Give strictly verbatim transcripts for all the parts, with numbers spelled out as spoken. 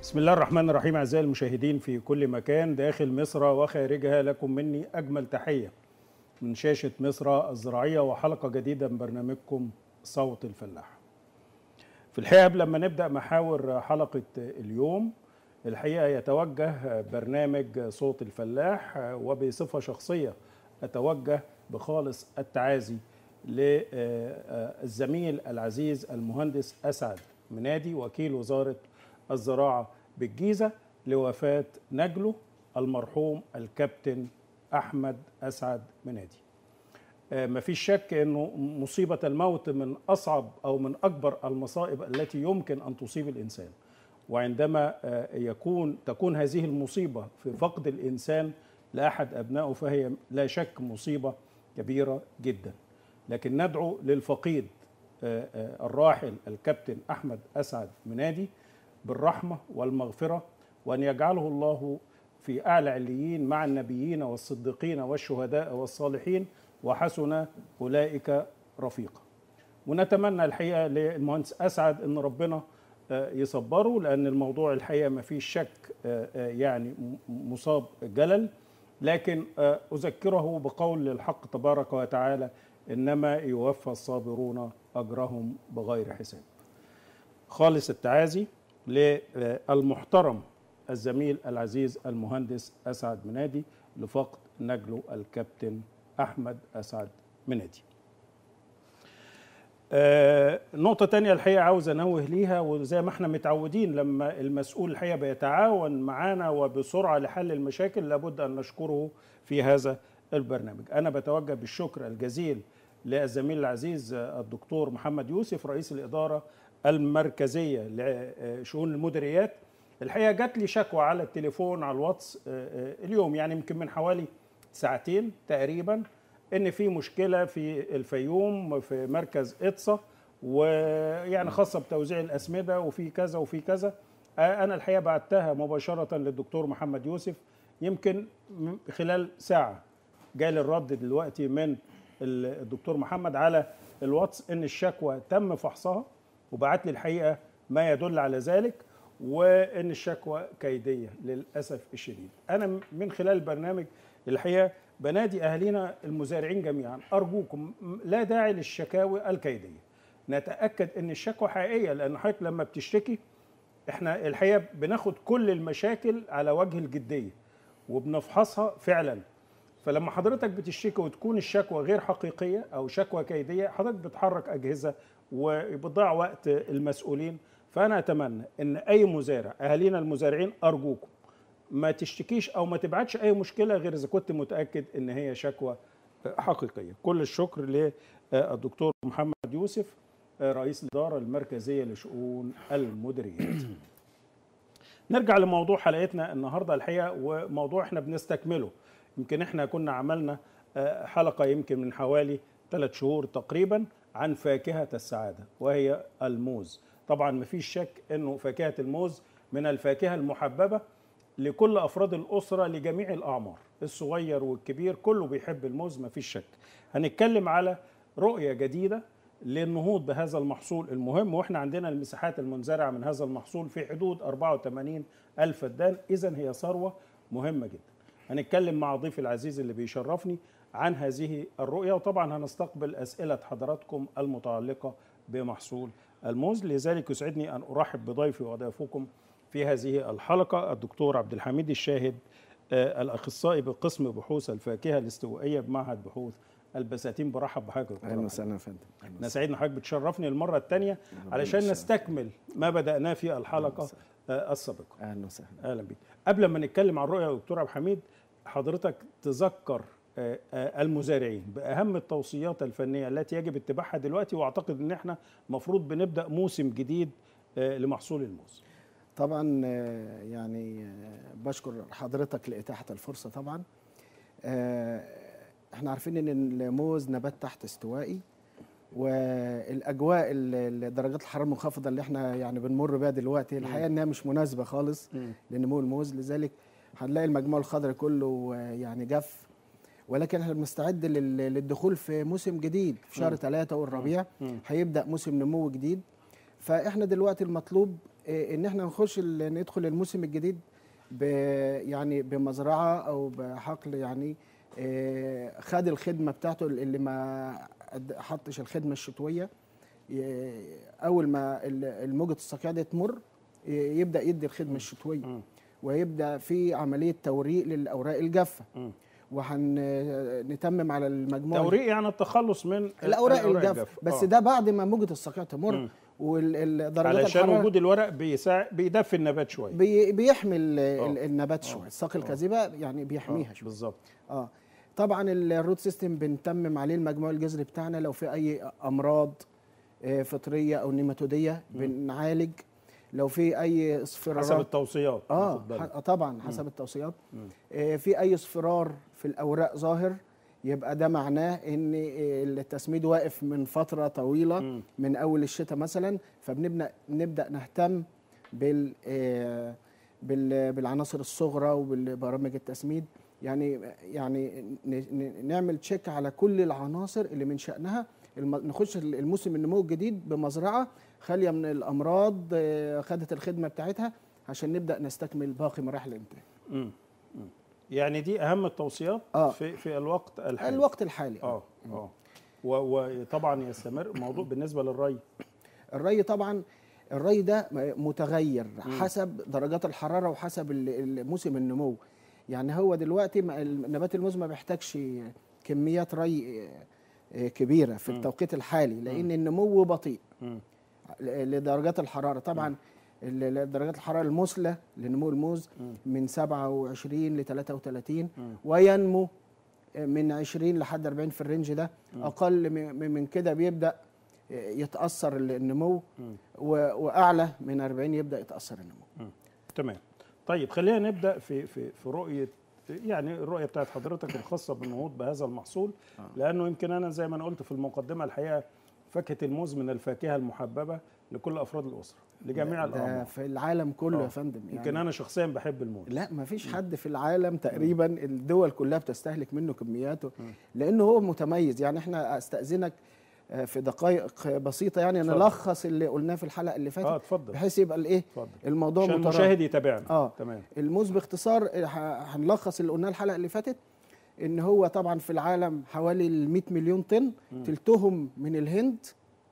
بسم الله الرحمن الرحيم. أعزائي المشاهدين في كل مكان داخل مصر وخارجها، لكم مني أجمل تحية من شاشة مصر الزراعية وحلقة جديدة من برنامجكم صوت الفلاح. في الحقيقة قبل ما نبدأ محاور حلقة اليوم، الحقيقة يتوجه برنامج صوت الفلاح وبصفة شخصية أتوجه بخالص التعازي للزميل العزيز المهندس أسعد منادي وكيل وزارة الزراعة بالجيزة لوفاة نجله المرحوم الكابتن أحمد أسعد منادي. مفيش شك أنه مصيبة الموت من أصعب أو من أكبر المصائب التي يمكن أن تصيب الإنسان، وعندما يكون تكون هذه المصيبة في فقد الإنسان لأحد أبنائه فهي لا شك مصيبة كبيرة جدا. لكن ندعو للفقيد الراحل الكابتن أحمد أسعد منادي بالرحمة والمغفرة، وأن يجعله الله في أعلى عليين مع النبيين والصديقين والشهداء والصالحين وحسن أولئك رفيقا. ونتمنى الحقيقة للمهندس أسعد أن ربنا يصبره، لأن الموضوع الحقيقة ما فيش شك يعني مصاب جلل، لكن أذكره بقول الحق تبارك وتعالى: إنما يوفى الصابرون أجرهم بغير حساب. خالص التعازي للمحترم الزميل العزيز المهندس أسعد منادي لفقد نجله الكابتن أحمد أسعد منادي. آه نقطة تانية الحقيقة عاوز أنوه ليها، وزي ما احنا متعودين لما المسؤول الحقيقة بيتعاون معانا وبسرعة لحل المشاكل لابد أن نشكره في هذا البرنامج. أنا بتوجه بالشكر الجزيل للزميل العزيز الدكتور محمد يوسف رئيس الإدارة المركزية لشؤون المديريات. الحقيقة جات لي شكوى على التليفون على الواتس اليوم، يعني يمكن من حوالي ساعتين تقريبا، ان في مشكلة في الفيوم في مركز إطسا، ويعني خاصة بتوزيع الأسمدة وفي كذا وفي كذا. أنا الحقيقة بعتها مباشرة للدكتور محمد يوسف، يمكن خلال ساعة جالي الرد دلوقتي من الدكتور محمد على الواتس ان الشكوى تم فحصها، وبعت لي الحقيقة ما يدل على ذلك، وان الشكوى كيدية للأسف الشديد. أنا من خلال البرنامج الحقيقة بنادي أهالينا المزارعين جميعا، أرجوكم لا داعي للشكاوي الكيدية، نتأكد ان الشكوى حقيقية، لأن حضرتك لما بتشتكي احنا الحقيقة بناخد كل المشاكل على وجه الجدية وبنفحصها فعلا. فلما حضرتك بتشتكي وتكون الشكوى غير حقيقية أو شكوى كيدية، حضرتك بتحرك أجهزة وبتضيع وقت المسؤولين. فأنا أتمنى أن أي مزارع، أهالينا المزارعين، أرجوكم ما تشتكيش أو ما تبعتش أي مشكلة غير إذا كنت متأكد أن هي شكوى حقيقية. كل الشكر للدكتور محمد يوسف رئيس الإدارة المركزية لشؤون المديريات. نرجع لموضوع حلقتنا النهاردة الحقيقة، وموضوع احنا بنستكمله. يمكن احنا كنا عملنا حلقة يمكن من حوالي ثلاث شهور تقريبا عن فاكهة السعادة وهي الموز. طبعا مفيش شك انه فاكهة الموز من الفاكهة المحببة لكل افراد الاسرة لجميع الاعمار، الصغير والكبير كله بيحب الموز مفيش شك. هنتكلم على رؤية جديدة للنهوض بهذا المحصول المهم، واحنا عندنا المساحات المنزرعة من هذا المحصول في حدود أربعة وثمانين ألف فدان، اذا هي ثروة مهمة جدا. هنتكلم مع ضيفي العزيز اللي بيشرفني عن هذه الرؤية، وطبعا هنستقبل أسئلة حضراتكم المتعلقة بمحصول الموز. لذلك يسعدني أن أرحب بضيفي وضيفكم في هذه الحلقة الدكتور عبد الحميد الشاهد، الأخصائي بقسم بحوث الفاكهة الاستوائية بمعهد بحوث البساتين. برحب بحضرتك. اهلا وسهلا يا فندم. انا سعيد ان حضرتك بتشرفني المره الثانيه علشان نستكمل ما بدأناه في الحلقه السابقه. اهلا وسهلا. اهلا بيك. قبل ما نتكلم عن الرؤيه يا دكتور عبد الحميد، حضرتك تذكر المزارعين باهم التوصيات الفنيه التي يجب اتباعها دلوقتي، واعتقد ان احنا المفروض بنبدا موسم جديد لمحصول الموز. طبعا يعني بشكر حضرتك لاتاحه الفرصه. طبعا احنا عارفين ان الموز نبات تحت استوائي، والاجواء درجات الحراره المنخفضه اللي احنا يعني بنمر بها دلوقتي الحقيقه انها مش مناسبه خالص لنمو الموز، لذلك هنلاقي المجموع الخضري كله يعني جف. ولكن احنا بنستعد للدخول في موسم جديد في شهر ثلاثة والربيع هيبدا موسم نمو جديد. فاحنا دلوقتي المطلوب إيه ان احنا نخش ال- ندخل الموسم الجديد ب يعني بمزرعه او بحقل يعني إيه خد الخدمه بتاعته اللي ما قد- حطش الخدمه الشتويه. ي- اول ما ال- الموجه الصقيع دي تمر ي- يبدا يدي الخدمه الشتويه، مم. ويبدا في عمليه توريق للاوراق الجافه، مم. وهنتمم على المجموعه توريق يعني التخلص من الاوراق الجافه، بس آه. ده بعد ما موجه الصقيع تمر مم. ودرجات علشان الحراره وجود الورق بيساعد بيدفي النبات شويه. بي بيحمي ال- آه. ال- النبات آه. شويه، الساق آه. الكاذبه يعني بيحميها آه. شويه. بالظبط. اه طبعا الروت سيستم بنتمم عليه المجموع الجذري بتاعنا، لو في اي امراض آه، فطريه او نيماتوديه بنعالج، لو في اي اصفرارات حسب التوصيات. اه واخد بالك. ح- طبعا حسب التوصيات. مم. آه، في اي اصفرار في الاوراق ظاهر، يبقى ده معناه ان آه، التسميد واقف من فتره طويله مم. من اول الشتاء مثلا، فبنبدا نبدا نهتم بال آه، بال- بالعناصر الصغرى وبالبرامج التسميد، يعني يعني ن- ن- نعمل تشيك على كل العناصر اللي من شأنها الم- نخش الموسم النمو الجديد بمزرعه خاليه من الامراض، آه، خدت الخدمه بتاعتها عشان نبدا نستكمل باقي مراحل الانتاج. مم. مم. يعني دي اهم التوصيات آه. في في الوقت الحالي. الوقت الحالي اه اه و- وطبعا يستمر الموضوع بالنسبه للري. الري طبعا الري ده متغير حسب درجات الحراره وحسب ال- ال- موسم النمو. يعني هو دلوقتي ما- النبات الموز ما بيحتاجش كميات ري آه، كبيره في مم. التوقيت الحالي، لان النمو بطيء مم. ل- لدرجات الحراره. طبعا ال- ال- درجات الحراره المثلى لنمو الموز مم. من سبعة وعشرين ل ثلاثة وثلاثين، مم. وينمو من عشرين لحد أربعين في الرينج ده. مم. اقل م- من كده بيبدا يتاثر النمو، مم. و- واعلى من أربعين يبدا يتاثر النمو. مم. تمام. طيب خلينا نبدا في في في رؤيه، يعني الرؤيه بتاعت حضرتك الخاصه بالنهوض بهذا المحصول. آه. لانه يمكن انا زي ما انا قلت في المقدمه الحقيقه فاكهه الموز من الفاكهه المحببه لكل افراد الاسره لجميع ده الاعمار. في العالم كله آه. يا فندم. يعني يمكن انا شخصيا بحب الموز. لا ما فيش حد في العالم تقريبا الدول كلها بتستهلك منه كمياته، مم. لانه هو متميز. يعني احنا استاذنك آه، في دقائق بسيطه يعني اتفضل. نلخص اللي قلناه في الحلقه اللي فاتت، اه اتفضل بحيث يبقى الايه اتفضل الموضوع عشان مترابط. المشاهد يتابعنا. اه تمام. الموز باختصار آه، ه- هنلخص اللي قلناه الحلقه اللي فاتت، ان هو طبعا في العالم حوالي ال مئة مليون طن، مم. تلتهم من الهند،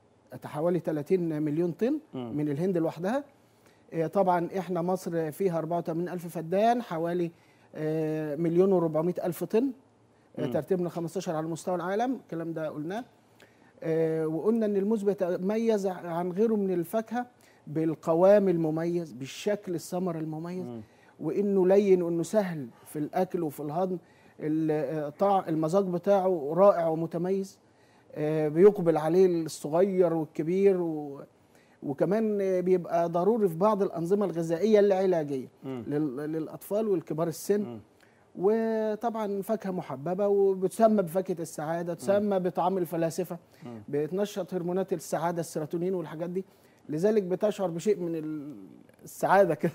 حوالي ثلاثين مليون طن مم. من الهند لوحدها. آه، طبعا احنا مصر فيها أربعة وثمانين ألف فدان، حوالي آه، مليون وأربعمائة ألف طن، آه، مم. ترتيبنا خمستاشر على مستوى العالم. الكلام ده قلناه. آه، وقلنا ان الموز بيتميز عن غيره من الفاكهه بالقوام المميز، بالشكل الثمر المميز، مم. وانه لين وانه سهل في الاكل وفي الهضم. الطعم المذاق بتاعه رائع ومتميز، آه، بيقبل عليه الصغير والكبير، و وكمان بيبقى ضروري في بعض الانظمه الغذائيه العلاجيه مم. لل- للاطفال والكبار السن. مم. وطبعا فاكهه محببه وبتسمى بفاكهه السعاده، تسمى بطعام الفلاسفه، مم. بتنشط هرمونات السعاده السيروتونين والحاجات دي، لذلك بتشعر بشيء من ال- السعاده كده.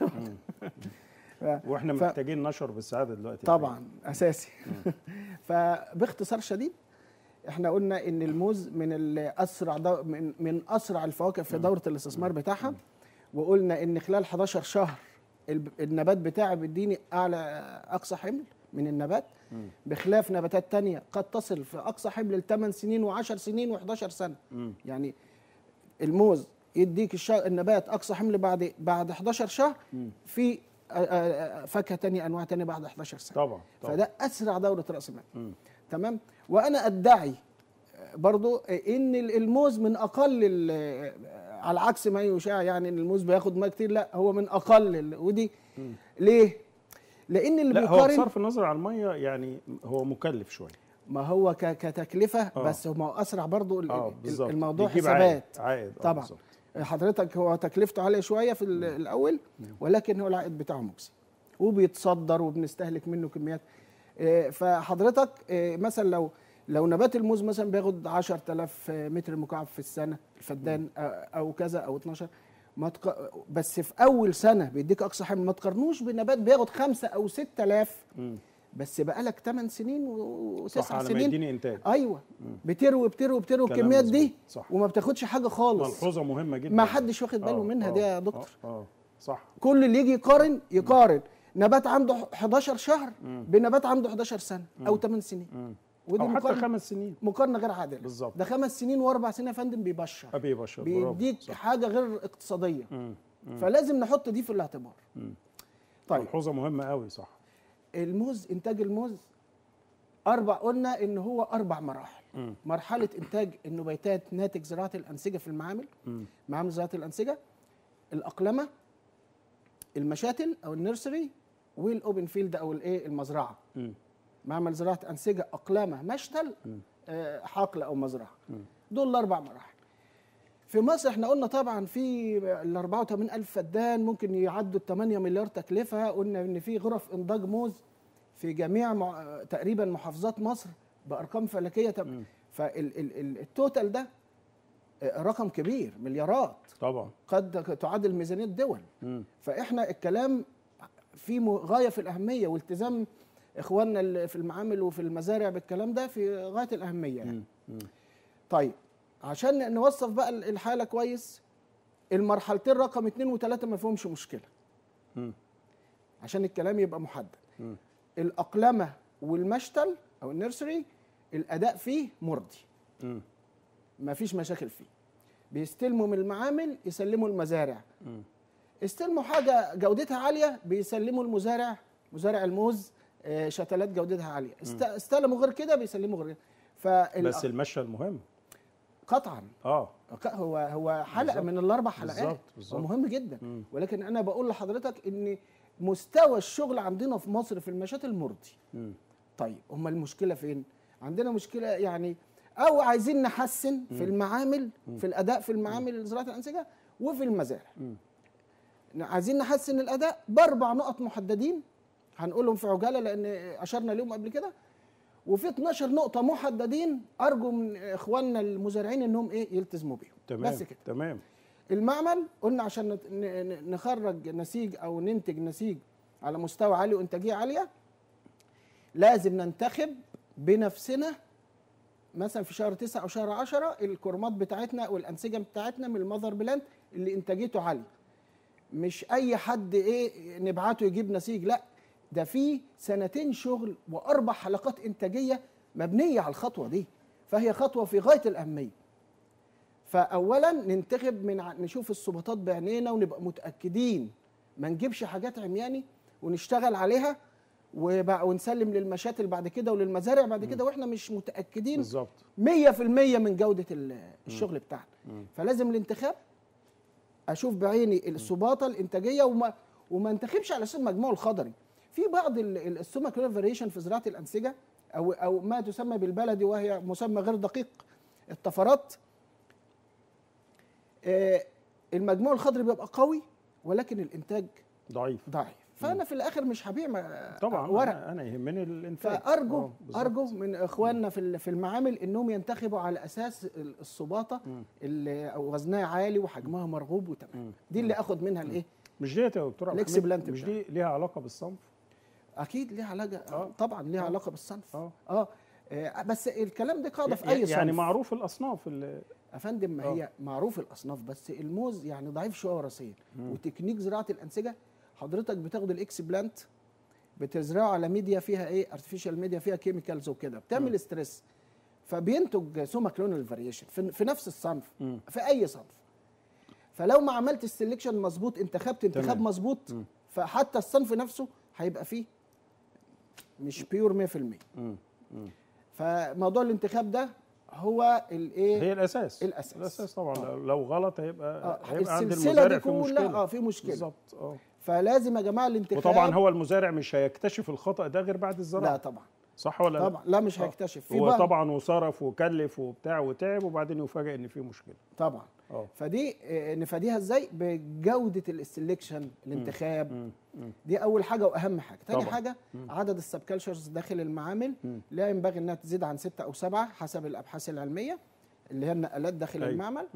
ف- واحنا ف- محتاجين نشر بالسعاده دلوقتي. طبعا اساسي. فباختصار شديد احنا قلنا ان الموز من الاسرع دو من, من اسرع الفواكه في دوره الاستثمار بتاعها، وقلنا ان خلال حداشر شهر الب- النبات بتاعي بيديني اعلى اقصى حمل من النبات، مم. بخلاف نباتات تانية قد تصل في اقصى حمل لثمان سنين وعشر سنين وحداشر سنه. مم. يعني الموز يديك الشهر النبات اقصى حمل بعد بعد حداشر شهر، مم. في آه، آه، فاكهه تانية انواع تانية بعد حداشر سنه. طبعا طبعا. فده اسرع دوره راس المال. مم. تمام. وانا ادعي برضو ان الموز من اقل ال- على عكس ما يشاع يعني ان الموز بياخد ماء كتير، لا هو من اقل ال- ودي مم. ليه؟ لان اللي لا هو بيقارن بصرف النظر عن الميه يعني هو مكلف شويه. ما هو ك- كتكلفه، آه. بس هو اسرع برضو ال- اه ال- بالظبط. الموضوع بيجيب حسابات. عائد عائد آه طبعا. بالظبط. حضرتك هو تكلفته عاليه شويه في ال- الاول، ولكن هو العائد بتاعه مجزي وبيتصدر وبنستهلك منه كميات. آه، فحضرتك آه، مثلا لو لو نبات الموز مثلا بياخد عشرة آلاف متر مكعب في السنه الفدان، آه، او كذا او اتناشر، ما تق... بس في اول سنه بيديك اقصى حمل، ما تقارنوش بنبات بياخد خمسة او ستة آلاف مم. بس بقالك ثمان سنين وتسع صح، على ما سنين يديني انتاج. ايوه مم. بتروي بتروي بتروي كلام الكميات دي مظبوط. صح. وما بتاخدش حاجه خالص. ملحوظه مهمه جدا. ما حدش واخد باله آه، منها آه، دي يا دكتور. اه اه صح. كل اللي يجي يقارن يقارن نبات عنده حداشر شهر مم. بنبات عنده حداشر سنه او ثمان سنين. مم. ودي او حتى مقارنه خمس سنين مقارنه غير عادله. بالظبط. ده خمس سنين واربع سنين يا فندم بيبشر ابي بشر بيديك صح. حاجه غير اقتصاديه. مم. مم. فلازم نحط دي في الاعتبار. مم. طيب ملحوظه مهمه قوي. صح. الموز، انتاج الموز اربع، قلنا ان هو اربع مراحل. مم. مرحله انتاج النباتات ناتج زراعه الانسجه في المعامل، مم. معامل زراعه الانسجه، الاقلمه، المشاتل او النيرسري، والاوبن فيلد او الايه المزرعه. مم. معمل زراعه انسجه، اقلامه، مشتل، آه حقل او مزرعه. مم. دول الاربع مراحل. في مصر احنا قلنا طبعا في ال أربعة وثمانين ألف فدان ممكن يعدوا ال ثمانية مليار تكلفه. قلنا ان في غرف انضاج موز في جميع مع... تقريبا محافظات مصر بارقام فلكيه. فالتوتال ده رقم كبير، مليارات طبعا قد تعادل ميزانيه دول. مم. فاحنا الكلام في غايه في الاهميه، والتزام اخواننا في المعامل وفي المزارع بالكلام ده في غايه الاهميه يعني. مم. طيب عشان نوصف بقى الحاله كويس، المرحلتين رقم اثنين وثلاثه ما فيهمش مشكله. مم. عشان الكلام يبقى محدد. مم. الاقلمه والمشتل او النيرسري الاداء فيه مرضي. مم. ما فيش مشاكل فيه. بيستلموا من المعامل يسلموا المزارع. مم. استلموا حاجه جودتها عاليه بيسلموا المزارع، مزارع الموز شتلات جودتها عاليه. است... استلموا غير كده بيسلموا غير كده. فال... بس المشتل مهم قطعا. اه هو هو حلقه بالزبط. من الاربع حلقات بالزبط. بالزبط. ومهم جدا. مم. ولكن انا بقول لحضرتك ان مستوى الشغل عندنا في مصر في المشاتل مرضي. مم. طيب امال المشكله فين؟ عندنا مشكله يعني او عايزين نحسن مم. في المعامل، مم. في الاداء في المعامل زراعه الانسجه وفي المزارع. مم. عايزين نحسن الاداء باربع نقط محددين هنقولهم في عجاله لان اشرنا لهم قبل كده، وفي اثناشر نقطه محددين ارجو من اخواننا المزارعين انهم ايه يلتزموا بيهم. تمام بس كده. تمام. المعمل قلنا عشان نخرج نسيج او ننتج نسيج على مستوى عالي وانتاجيه عاليه لازم ننتخب بنفسنا مثلا في شهر تسعة او شهر عشرة الكرمات بتاعتنا والانسجه بتاعتنا من المذر بلاند اللي انتاجيته عاليه. مش اي حد ايه نبعته يجيب نسيج، لا ده في سنتين شغل واربع حلقات انتاجيه مبنيه على الخطوه دي، فهي خطوه في غايه الاهميه. فاولا ننتخب من نشوف السبطات بعينينا ونبقى متاكدين، ما نجيبش حاجات عمياني ونشتغل عليها ونسلم للمشاتل بعد كده وللمزارع بعد كده واحنا مش متاكدين بالظبط مية في المية من جوده الشغل بتاعنا. فلازم الانتخاب اشوف بعيني السباطه الانتاجيه وما وما انتخبش على اساس المجموع الخضري. في بعض السوماكولار فاريشن في زراعه الانسجه او او ما تسمى بالبلدي وهي مسمى غير دقيق الطفرات. آه المجموع الخضري بيبقى قوي ولكن الانتاج ضعيف ضعيف. فانا في الاخر مش هبيع طبعا ورق. انا يهمني الانتاج. فارجو ارجو من اخواننا في في المعامل انهم ينتخبوا على اساس السباطه اللي او وزنها عالي وحجمها مرغوب وتمام. دي اللي اخد منها الايه؟ مش ديت يا دكتور الاكس بلانت مش دي ليها علاقه بالصنف؟ اكيد ليها علاقه آه. طبعا ليها آه. علاقه بالصنف. آه. اه بس الكلام ده قاعده في اي صنف. يعني معروف الاصناف اللي يا فندم ما هي معروف الاصناف بس الموز يعني ضعيف شويه وراثيا. وتكنيك زراعه الانسجه حضرتك بتاخد الاكس بلانت بتزرعه على ميديا فيها ايه ارتفيشال ميديا فيها كيميكالز وكده بتعمل م. ستريس فبينتج سوما كلونال فاريشن في, في نفس الصنف م. في اي صنف. فلو ما عملت السلكشن مظبوط انتخبت انتخاب مظبوط فحتى الصنف نفسه هيبقى فيه مش بيور مية في المية. فموضوع الانتخاب ده هو الايه هي الاساس الاساس الاساس طبعا. آه. لو غلط هيبقى آه. هيبقى عند المزارع في مشكله. اه في مشكله بالظبط. اه فلازم يا جماعه الانتخاب. وطبعا هو المزارع مش هيكتشف الخطا ده غير بعد الزراعه. لا طبعا صح ولا طبعا لا مش هيكتشف. في هو طبعا وصرف وكلف وبتاع وتعب وبعدين يفاجئ ان في مشكله. طبعا. أوه. فدي نفاديها ازاي؟ بجوده السلكشن الانتخاب. مم. مم. دي اول حاجه واهم حاجه. تاني طبعا. حاجه مم. عدد السبكالشرز داخل المعامل مم. لا ينبغي انها تزيد عن ستة او سبعة حسب الابحاث العلميه اللي هي النقلات داخل أي. المعمل.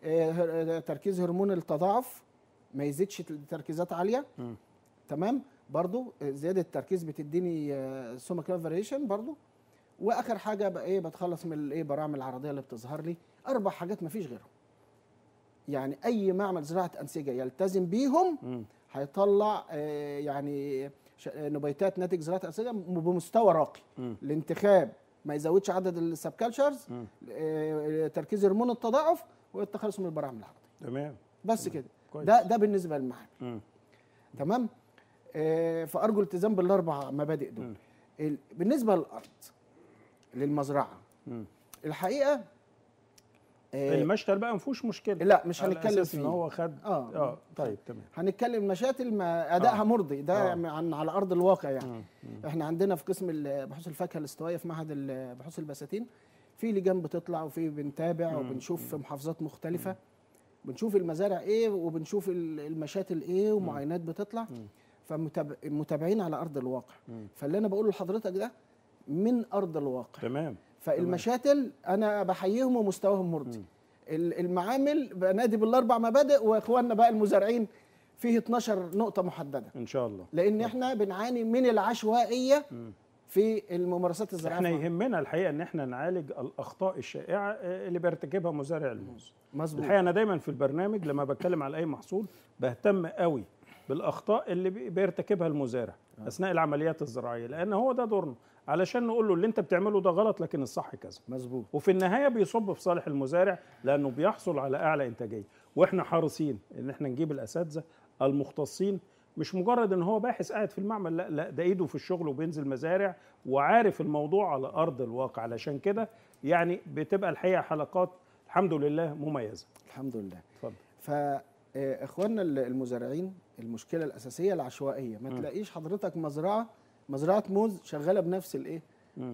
آه تركيز هرمون التضاعف ما يزيدش تركيزات عاليه. مم. تمام. برضو زياده التركيز بتديني سوما كلاف فاريشن برضو. واخر حاجه بقى ايه، بتخلص من الايه براعم العرضيه اللي بتظهر لي. اربع حاجات ما فيش غيرهم، يعني اي معمل زراعه انسجه يلتزم بيهم م. هيطلع آه يعني نبيتات ناتج زراعه انسجه بمستوى راقي. م. الانتخاب ما يزودش عدد السبكالشرز، آه تركيز هرمون التضاعف، والتخلص من البراعم العرضيه. تمام. بس كده. ده ده بالنسبه للمعامل. تمام. آه فارجو الالتزام بالاربع مبادئ دول. م. بالنسبه للارض، للمزرعه، م. الحقيقه المشتل بقى ما فيهوش مشكله. لا مش هنتكلم فيه ان هو خد اه, آه. طيب تمام. هنتكلم مشاتل ما ادائها آه. مرضي ده آه. عن على ارض الواقع يعني. مم. مم. احنا عندنا في قسم بحوث الفاكهه الاستوائيه في معهد بحوث البساتين في لجان بتطلع، وفي بنتابع مم. وبنشوف في محافظات مختلفه. مم. بنشوف المزارع ايه، وبنشوف المشاتل ايه، ومعاينات بتطلع. فمتابعين على ارض الواقع. مم. فاللي انا بقوله لحضرتك ده من ارض الواقع. تمام. فالمشاتل انا بحييهم ومستواهم مرضي. مم. المعامل بنادي بالاربع مبادئ، واخواننا بقى المزارعين فيه اتناشر نقطه محدده ان شاء الله، لان احنا بنعاني من العشوائيه م. في الممارسات الزراعيه. احنا يهمنا الحقيقه ان احنا نعالج الاخطاء الشائعه اللي بيرتكبها مزارع الموز. مظبوط. الحقيقه انا دايما في البرنامج لما بتكلم على اي محصول بهتم قوي بالاخطاء اللي بيرتكبها المزارع آه. اثناء العمليات الزراعيه، لان هو ده دورنا، علشان نقول له اللي انت بتعمله ده غلط لكن الصح كذا. مظبوط. وفي النهايه بيصب في صالح المزارع لانه بيحصل على اعلى انتاجيه. واحنا حريصين ان احنا نجيب الاساتذه المختصين، مش مجرد ان هو باحث قاعد في المعمل، لا لا ده ايده في الشغل وبينزل مزارع وعارف الموضوع على ارض الواقع. علشان كده يعني بتبقى الحقيقه حلقات الحمد لله مميزه. الحمد لله. اتفضل. فاخواننا المزارعين المشكله الاساسيه العشوائيه. ما م. تلاقيش حضرتك مزرعه مزرعه موز شغاله بنفس الايه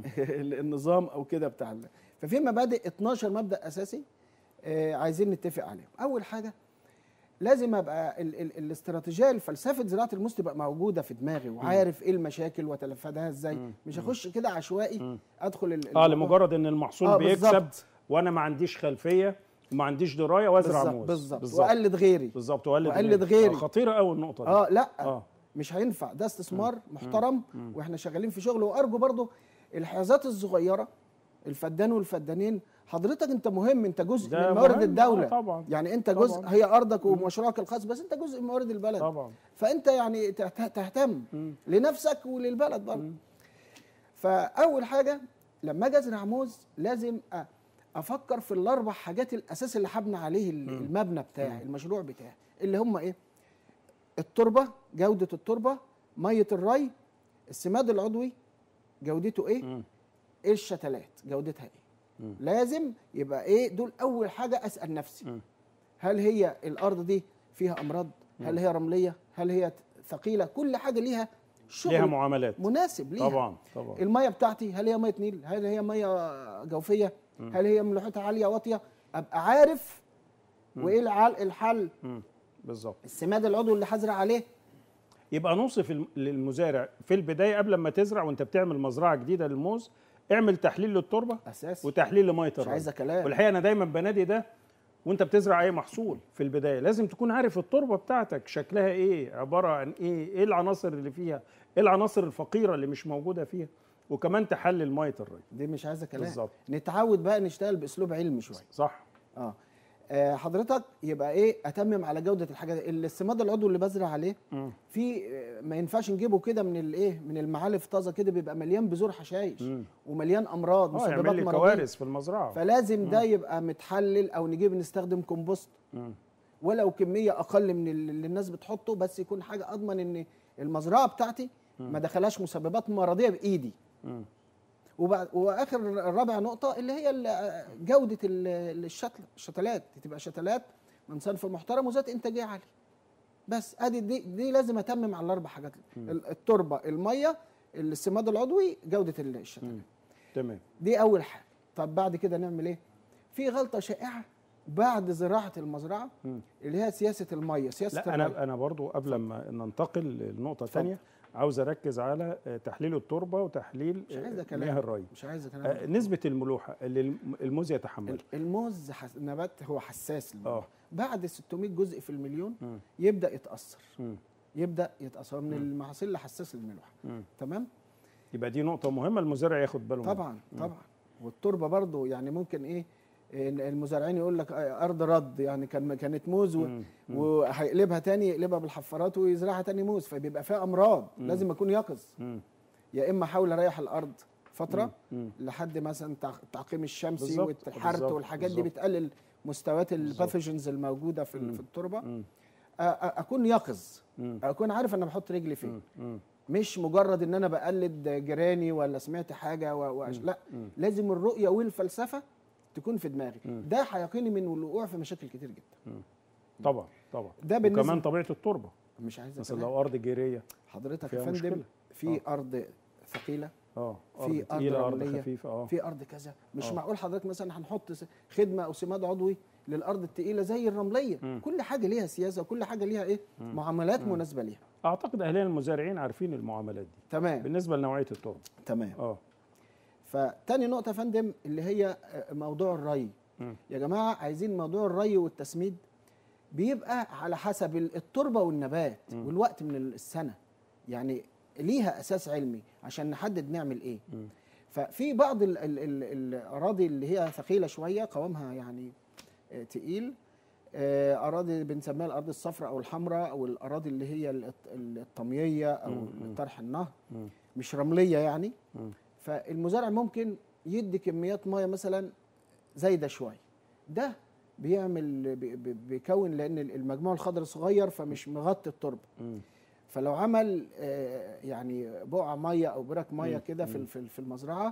النظام او كده بتاع. ففي مبادئ اتناشر مبدا اساسي آه عايزين نتفق عليهم. اول حاجه لازم ابقى ال ال الاستراتيجيه الفلسفه زراعه الموز تبقى موجوده في دماغي، وعارف ايه المشاكل واتلافاها ازاي. م. مش هخش كده عشوائي م. ادخل اه لمجرد ان المحصول آه بيكسب وانا ما عنديش خلفيه وما عنديش درايه وازرع موز. بالظبط. واقلد غيري. بالظبط. واقلد غيري, غيري. آه خطيره قوي النقطه دي. اه لا آه. مش هينفع. ده استثمار م. محترم م. واحنا شغالين في شغل. وارجو برضو الحيازات الصغيره، الفدان والفدانين، حضرتك انت مهم، انت جزء من موارد الدوله. آه طبعا. يعني انت جزء طبعا. هي ارضك ومشروعك الخاص، بس انت جزء من موارد البلد طبعا. فانت يعني تهتم م. لنفسك وللبلد برضه. فاول حاجه لما اجي ازرع موز لازم افكر في الاربع حاجات الاساس اللي هبني عليه المبنى بتاعي، المشروع بتاعي، اللي هم ايه؟ التربه، جوده التربه، ميه الري، السماد العضوي جودته ايه؟ م. ايه الشتلات جودتها ايه؟ م. لازم يبقى ايه دول اول حاجه اسال نفسي. م. هل هي الارض دي فيها امراض؟ م. هل هي رمليه؟ هل هي ثقيله؟ كل حاجه ليها شغل، ليها معاملات مناسب ليها. طبعا طبعا. الميه بتاعتي هل هي ميه نيل؟ هل هي ميه جوفيه؟ م. هل هي ملوحتها عاليه واطيه؟ ابقى عارف. م. وايه الحل؟ بالظبط. السماد العضوي اللي هزرع عليه. يبقى نوصف للمزارع في البدايه قبل ما تزرع وانت بتعمل مزرعه جديده للموز، اعمل تحليل للتربه اساسي وتحليل لميه الري. مش عايزه كلام. والحقيقه انا دايما بنادي ده وانت بتزرع اي محصول في البدايه، لازم تكون عارف التربه بتاعتك شكلها ايه، عباره عن ايه، ايه العناصر اللي فيها، ايه العناصر الفقيره اللي مش موجوده فيها، وكمان تحلل ميه الري. دي مش عايزه كلام. بالظبط. نتعود بقى نشتغل باسلوب علمي شويه. صح. اه آه حضرتك يبقى ايه اتمم على جوده الحاجه دي. السماد العضوي اللي بزرع عليه م. في ما ينفعش نجيبه كده من الايه من المعالف طازه كده، بيبقى مليان بذور حشائش م. ومليان امراض مسببات مرضيه، يعمل لي كوارث في المزرعه. فلازم م. ده يبقى متحلل، او نجيب نستخدم كومبوست م. ولو كميه اقل من اللي الناس بتحطه، بس يكون حاجه اضمن ان المزرعه بتاعتي م. ما دخلهاش مسببات مرضيه بايدي. م. وبعد واخر الرابع نقطه اللي هي جوده الشتل الشتلات تبقى شتلات من صنف محترم وذات انتاجيه عاليه. بس ادي دي, دي لازم اتمم على الاربع حاجات. م. التربه، الميه، السماد العضوي، جوده الشتلات. تمام. دي اول حاجه. طب بعد كده نعمل ايه؟ في غلطه شائعه بعد زراعه المزرعه م. اللي هي سياسه الميه. سياسه لا المية. انا انا برضو قبل ما ننتقل لنقطه ثانيه عاوز اركز على تحليل التربه وتحليل مياه الري. مش عايزه كلام. نسبه الملوحه اللي الموز يتحملها. الموز حس... نبات هو حساس للملوحة. اه بعد ستمائة جزء في المليون م. يبدا يتاثر. م. يبدا يتاثر من المحاصيل اللي حساسه للملوحه. تمام. يبقى دي نقطه مهمه المزارع ياخد باله منها. طبعا طبعا. والتربه برضو يعني ممكن ايه، المزارعين يقول لك ارض رد، يعني كان كانت موز وهيقلبها تاني، يقلبها بالحفارات ويزرعها تاني موز، فبيبقى فيها امراض. مم. لازم اكون يقظ. يا اما احاول اريح الارض فتره مم. لحد مثلا التعقيم الشمسي والحرث والحاجات بالزبط. دي بتقلل مستويات الباثوجينز الموجوده في, في التربه. مم. اكون يقظ، مم. اكون عارف انا بحط رجلي فين. مم. مش مجرد ان انا بقلد جيراني ولا سمعت حاجه و... و... لا، مم. لازم الرؤيه والفلسفه تكون في دماغي. مم. ده هيقيني من الوقوع في مشاكل كتير جدا. مم. طبعا طبعا. ده بالنسبه وكمان طبيعه التربه، مش عايز مثلا لو ارض جيريه حضرتك يا فندم في آه. ارض ثقيله، اه في ارض رمليه، خفيفه، اه في ارض كذا. مش أوه. معقول حضرتك مثلا هنحط خدمه او سماد عضوي للارض الثقيله زي الرمليه. مم. كل حاجه ليها سياسه وكل حاجه ليها ايه، مم. معاملات مم. مناسبه ليها. اعتقد اهالينا المزارعين عارفين المعاملات دي. تمام. بالنسبه لنوعيه التربه. تمام. اه فتاني نقطه يا فندم اللي هي موضوع الري. مم. يا جماعه عايزين موضوع الري والتسميد بيبقى على حسب التربه والنبات مم. والوقت من السنه، يعني ليها اساس علمي عشان نحدد نعمل ايه. م. ففي بعض ال ال ال الاراضي اللي هي ثقيله شويه، قوامها يعني آه تقيل، آه اراضي بنسميها الارض الصفراء او الحمراء، او الاراضي اللي هي الطمييه او م. طرح النهر، م. مش رمليه يعني. م. فالمزارع ممكن يدي كميات ميه مثلا زايده شويه، ده بيعمل بيكون لان المجموع الخضري صغير فمش مغطي التربه. م. فلو عمل يعني بقع ميه او برك ميه كده في في المزرعه،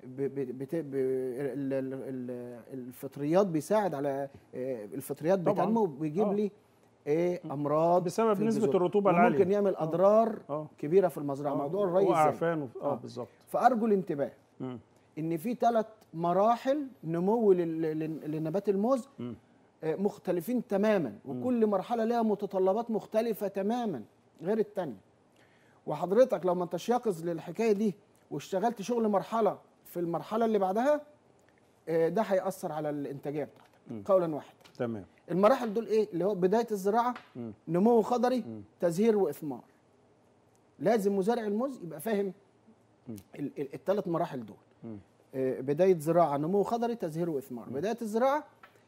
الفطريات بيساعد على الفطريات بتنمو وبيجيب لي ايه امراض بسبب نسبه الرطوبه العاليه، ممكن يعمل اضرار أوه. كبيره في المزرعه. أوه. موضوع الري وعفان اه بالظبط. فارجو الانتباه م. ان في ثلاث مراحل نمو لنبات الموز م. مختلفين تماما، وكل مرحله لها متطلبات مختلفه تماما غير الثانيه. وحضرتك لو ما انتش يقظ للحكايه دي واشتغلت شغل مرحله في المرحله اللي بعدها، ده هيأثر على الانتاجيه بتاعتك قولا واحدا. تمام. المراحل دول ايه؟ اللي هو بدايه الزراعه، م. نمو خضري، م. تزهير واثمار. لازم مزارع الموز يبقى فاهم الثلاث مراحل دول. م. بدايه زراعه، نمو خضري، تزهير واثمار. م. بدايه الزراعه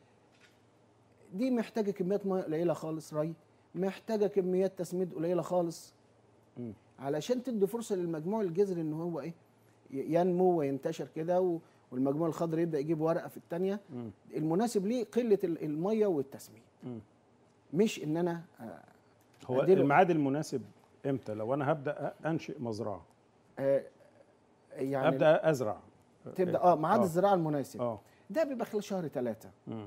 دي محتاجه كميات ميه قليله خالص، ري، محتاجه كميات تسميد قليله خالص، م. علشان تدي فرصه للمجموع الجذري ان هو ايه ينمو وينتشر كده، والمجموع الخضري يبدا يجيب ورقه في الثانيه. المناسب ليه قله الميه والتسميد، م. مش ان انا هو الميعاد المناسب امتى لو انا هبدا انشئ مزرعه؟ آه يعني ابدا ازرع، تبدا اه ميعاد الزراعه المناسب اه ده بيبقى خلال شهر ثلاثة. م.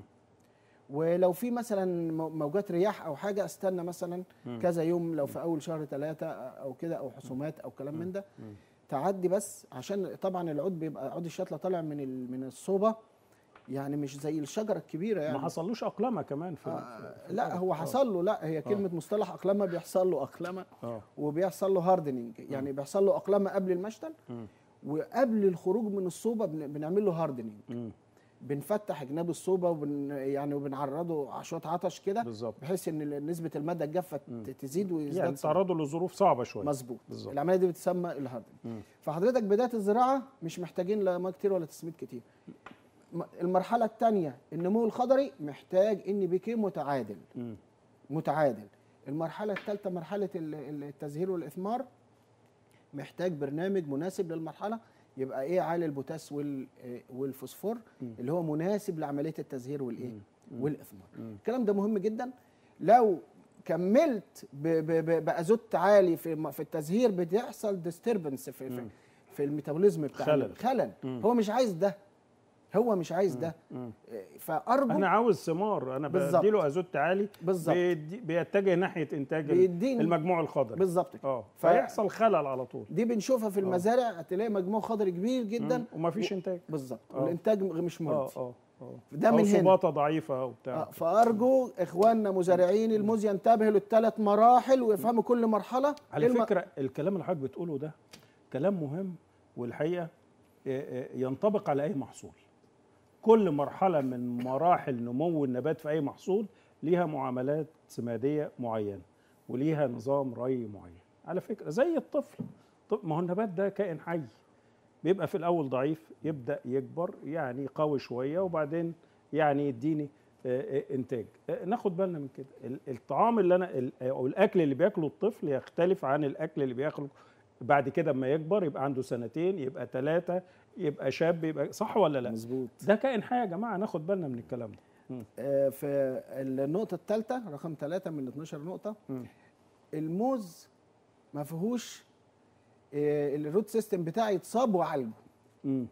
ولو في مثلا موجات رياح او حاجه استنى مثلا م. كذا يوم، لو في اول شهر ثلاثة او كده، او حسومات او كلام من ده م. تعدي، بس عشان طبعا العود بيبقى عود الشتله طالع من من الصوبه، يعني مش زي الشجره الكبيره يعني. ما حصلوش اقلمه كمان في, آه في لا هو حصل له، لا هي كلمه آه. مصطلح اقلمه، بيحصل له اقلمه آه. وبيحصل له هاردنينج، يعني م. بيحصل له اقلمه قبل المشتل، م. وقبل الخروج من الصوبه بنعمل له هاردنينج، م. بنفتح جناب الصوبه وبن يعني وبنعرضه شويه عطش كده، بحيث ان نسبه الماده الجافه تزيد ويزداد، يعني تعرضه لظروف صعبه شويه. مظبوط. العمليه دي بتسمى الهاردنينج. فحضرتك بدايه الزراعه مش محتاجين لا ميه كتير ولا تسميد كتير. المرحله الثانيه النمو الخضري محتاج ان بيكي متعادل م. متعادل. المرحله الثالثه مرحله التزهير والاثمار، محتاج برنامج مناسب للمرحله، يبقى ايه عالي البوتاس والفوسفور م. اللي هو مناسب لعمليه التزهير والايه والاثمار. الكلام ده مهم جدا. لو كملت بازوت عالي في في التزهير بتحصل ديستربنس في في, في الميتابوليزم بتاع خلل, خلل. هو مش عايز ده، هو مش عايز ده. فارجو انا عاوز ثمار، انا بديله ازوت عالي بالظبط، بيتجه ناحيه انتاج المجموع الخضري بالظبط كده، اه فيحصل خلل على طول. دي بنشوفها في المزارع، هتلاقي مجموع خضري كبير جدا ومفيش انتاج بالظبط، والانتاج مش مرضي. اه اه ده من هنا صباطه ضعيفه وبتاع. آه فارجو اخواننا مزارعين الموز ينتبهوا للثلاث مراحل ويفهموا كل مرحله. على الم... فكره الكلام اللي حضرتك بتقوله ده كلام مهم، والحقيقه ينطبق على اي محصول. كل مرحلة من مراحل نمو النبات في أي محصول ليها معاملات سمادية معينة، وليها نظام ري معين. على فكره زي الطفل، ما هو النبات ده كائن حي، بيبقى في الاول ضعيف، يبدا يكبر يعني قوي شويه، وبعدين يعني يديني انتاج. ناخد بالنا من كده. الطعام اللي انا او الاكل اللي بياكله الطفل يختلف عن الاكل اللي بياكله بعد كده اما يكبر، يبقى عنده سنتين، يبقى ثلاثه، يبقى شاب، يبقى صح ولا لا؟ مظبوط. ده كائن حي يا جماعه، ناخد بالنا من الكلام ده. آه في النقطه الثالثه رقم ثلاثة من اتناشر نقطه، م. الموز ما فيهوش آه الروت سيستم بتاعي يتصاب وعالجه. م.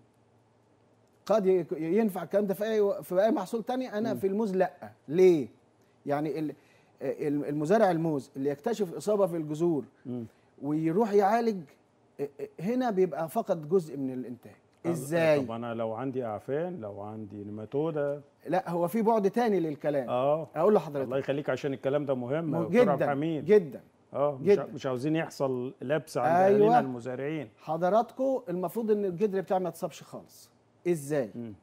قد ينفع الكلام ده في اي في اي محصول تاني، انا م. في الموز لا. ليه؟ يعني المزارع الموز اللي يكتشف اصابه في الجذور م. ويروح يعالج، هنا بيبقى فقد جزء من الانتاج. ازاي؟ طب انا لو عندي اعفان، لو عندي نيماتودا، لا هو في بعد تاني للكلام. اه اقول لحضرتك الله يخليك، عشان الكلام ده مهم مه جدا حميد. جدا اه مش, جدا. مش عاوزين يحصل لبس عند أيوة. اهالينا المزارعين. حضراتكم المفروض ان الجدر بتاعي ما يتصابش خالص. ازاي؟ م.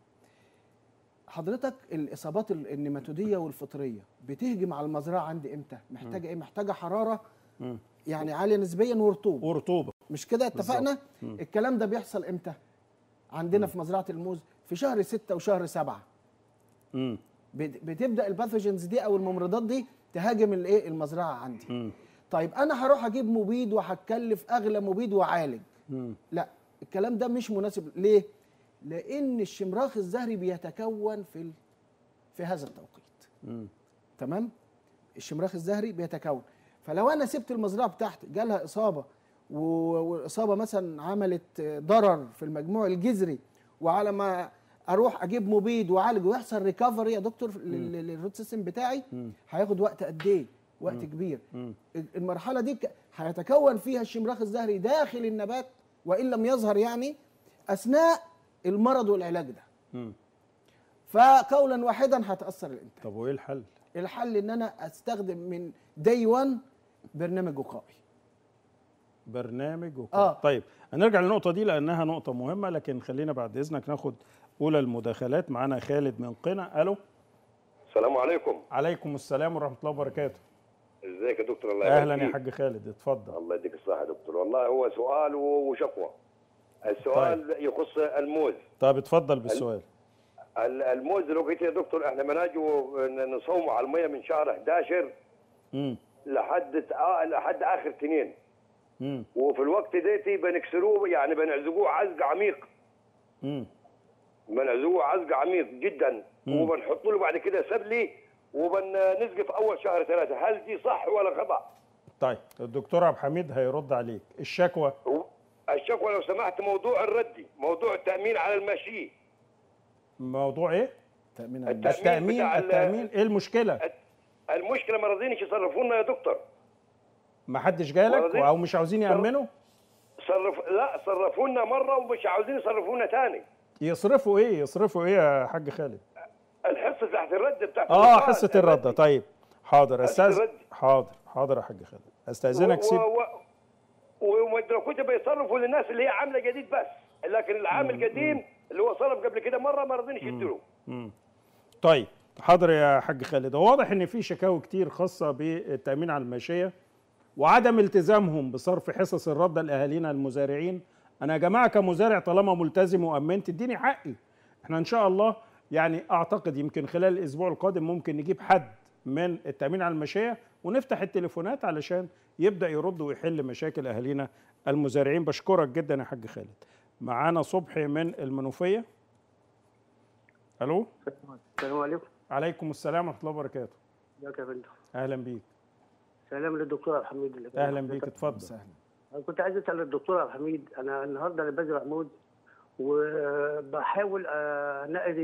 حضرتك الاصابات النيماتوديه والفطريه بتهجم على المزرعه عندي امتى؟ محتاجه م. ايه؟ محتاجه حراره م. يعني عاليه نسبيا ورطوبه. ورطوبه مش كده اتفقنا؟ الكلام ده بيحصل امتى؟ عندنا م. في مزرعه الموز في شهر ستة وشهر سبعة. م. بتبدا الباثوجينز دي او الممرضات دي تهاجم الايه المزرعه عندي. م. طيب انا هروح اجيب مبيد وهتكلف اغلى مبيد واعالج. م. لا الكلام ده مش مناسب. ليه؟ لان الشمراخ الزهري بيتكون في في هذا التوقيت. م. تمام؟ الشمراخ الزهري بيتكون، فلو انا سبت المزرعه بتاعتي جالها اصابه، والاصابه مثلا عملت ضرر في المجموع الجذري، وعلى ما اروح اجيب مبيد واعالج ويحصل ريكفري يا دكتور للروت سيستم بتاعي، هياخد وقت قد ايه؟ وقت م. كبير. م. المرحله دي هيتكون فيها الشمراخ الزهري داخل النبات وان لم يظهر يعني اثناء المرض والعلاج ده. م. فقولا واحدا هتاثر الانتاج. طب وايه الحل؟ الحل ان انا استخدم من داي واحد برنامج وقائي. برنامج وقائي. آه. طيب هنرجع للنقطه دي لانها نقطه مهمه، لكن خلينا بعد اذنك ناخد اولى المداخلات. معانا خالد من قنا. الو. السلام عليكم. عليكم السلام ورحمه الله وبركاته. ازيك يا دكتور؟ الله يبارك فيك. اهلا يا حاج خالد، اتفضل. الله يديك الصحه يا دكتور. والله هو سؤال وشكوى. السؤال طيب. يخص الموز. طيب اتفضل بالسؤال. الموز دلوقتي يا دكتور احنا بناجي نصومه على الميه من شهر احداشر امم لحد آه لحد اخر تنين. امم وفي الوقت ديتي بنكسروه، يعني بنعزقوه عزق عميق. امم بنعزقوه عزق عميق جدا، وبنحط له بعد كده سبلي وبنسقف اول شهر ثلاثه. هل دي صح ولا خطا؟ طيب الدكتور عبد الحميد هيرد عليك. الشكوى الشكوى لو سمحت موضوع الردي، موضوع التامين على الماشيه. موضوع ايه؟ التامين التامين التامين ايه المشكله؟ المشكله ما راضيين يصرفوا لنا يا دكتور. ما حدش جالك او مش عاوزين يامنوا؟ صرف لا صرفوا لنا مره ومش عاوزين يصرفوا لنا ثاني. يصرفوا ايه؟ يصرفوا ايه يا حاج خالد؟ الحصه تحت الرد بتاعت اه حصه الرد. طيب حاضر استاذ. حاضر حاضر يا حاج خالد، استاذنك سيب. ولو كنت بيصرفوا للناس اللي هي عامله جديد بس، لكن العام القديم اللي هو صرف قبل كده مره ما رضينش يدوا له. طيب حاضر يا حاج خالد. هو واضح ان في شكاوى كتير خاصه بالتامين على الماشيه وعدم التزامهم بصرف حصص الرد لاهالينا المزارعين. انا يا جماعه كمزارع طالما ملتزم وامنت اديني حقي. احنا ان شاء الله يعني اعتقد يمكن خلال الاسبوع القادم ممكن نجيب حد من التامين على الماشيه ونفتح التليفونات علشان يبدا يرد ويحل مشاكل اهالينا المزارعين. بشكرك جدا يا حاج خالد. معانا صبحي من المنوفيه. الو. السلام عليكم. عليكم السلام ورحمه الله وبركاته. ازيك يا فندم؟ اهلا بيك. سلام للدكتور عبد الحميد اللي اهلا بيك، اتفضل. سهلا. انا كنت عايز اسال الدكتور عبد الحميد، انا النهارده انا بزرع موز وبحاول انقي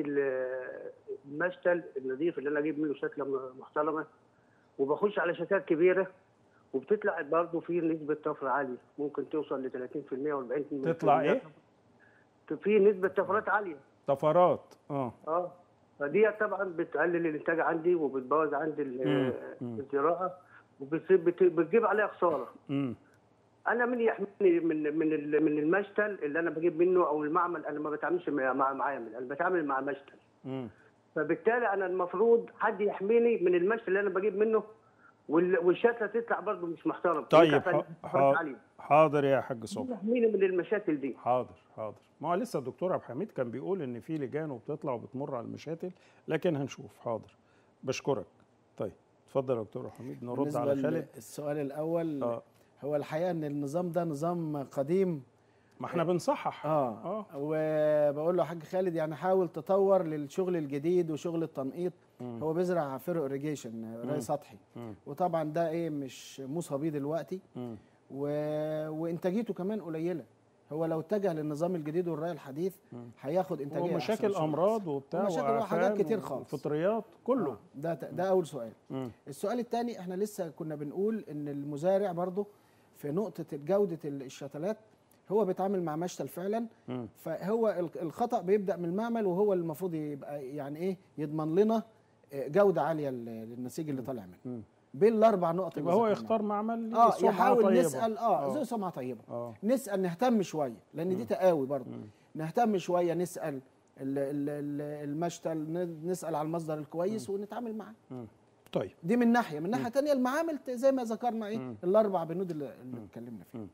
المشتل النظيف اللي انا اجيب منه شتله محترمه، وبخش على شتات كبيره وبتطلع برضه في نسبه طفره عاليه، ممكن توصل ل ثلاثين في المية و40 في المية. تطلع ايه؟ في نسبه طفرات عاليه. طفرات اه اه فدي طبعا بتقلل الانتاج عندي وبتبوظ عندي الزراعه وبتجيب عليها خساره. امم انا من يحميني من من من المشتل اللي انا بجيب منه او المعمل؟ انا ما بتعاملش مع معامل، انا بتعامل مع مشتل. امم فبالتالي انا المفروض حد يحميني من المشتل اللي انا بجيب منه وال- والشتله تطلع برضه مش محترم. طيب يطلع ح- فن- حاضر, عليه. حاضر يا حاج صبحي. يحمينا من المشاكل دي. حاضر حاضر. ما هو لسه الدكتور عبد الحميد كان بيقول ان في لجان وبتطلع وبتمر على المشاتل، لكن هنشوف. حاضر، بشكرك. طيب اتفضل يا دكتور عبد الحميد، نرد بالنسبة على خالد. السؤال الاول آه. هو الحقيقه ان النظام ده نظام قديم. ما احنا بنصحح. اه, آه. وبقول له يا حاج خالد يعني حاول تطور للشغل الجديد وشغل التنقيط. مم. هو بيزرع فرق irrigation ري سطحي، مم. وطبعا ده ايه مش موصى بيه دلوقتي، مم. و... وانتاجيته كمان قليله. هو لو اتجه للنظام الجديد والري الحديث هياخد انتاجيه ومشاكل أحسن امراض وبتاع ومشاكل وحاجات كتير خالص، وفطريات كله. آه. ده ده اول سؤال. مم. السؤال الثاني احنا لسه كنا بنقول ان المزارع برضه في نقطه جوده الشتلات هو بيتعامل مع مشتل فعلا. مم. فهو الخطا بيبدا من المعمل، وهو اللي المفروض يبقى يعني ايه يضمن لنا جوده عاليه للنسيج اللي طالع منه. مم. بين الاربع نقط يبقى هو يختار معمل اه سمعة يحاول طيبة. نسال اه ذو سمعه طيبه. آه. نسال نهتم شويه لان دي تقاوي برضه. نهتم شويه، نسال ال- ال- ال- المشتل، ن- نسال على المصدر الكويس ونتعامل معاه. مم. طيب دي من ناحيه، من ناحيه ثانيه المعامل زي ما ذكرنا ايه الاربع بنود اللي, اللي اتكلمنا فيه.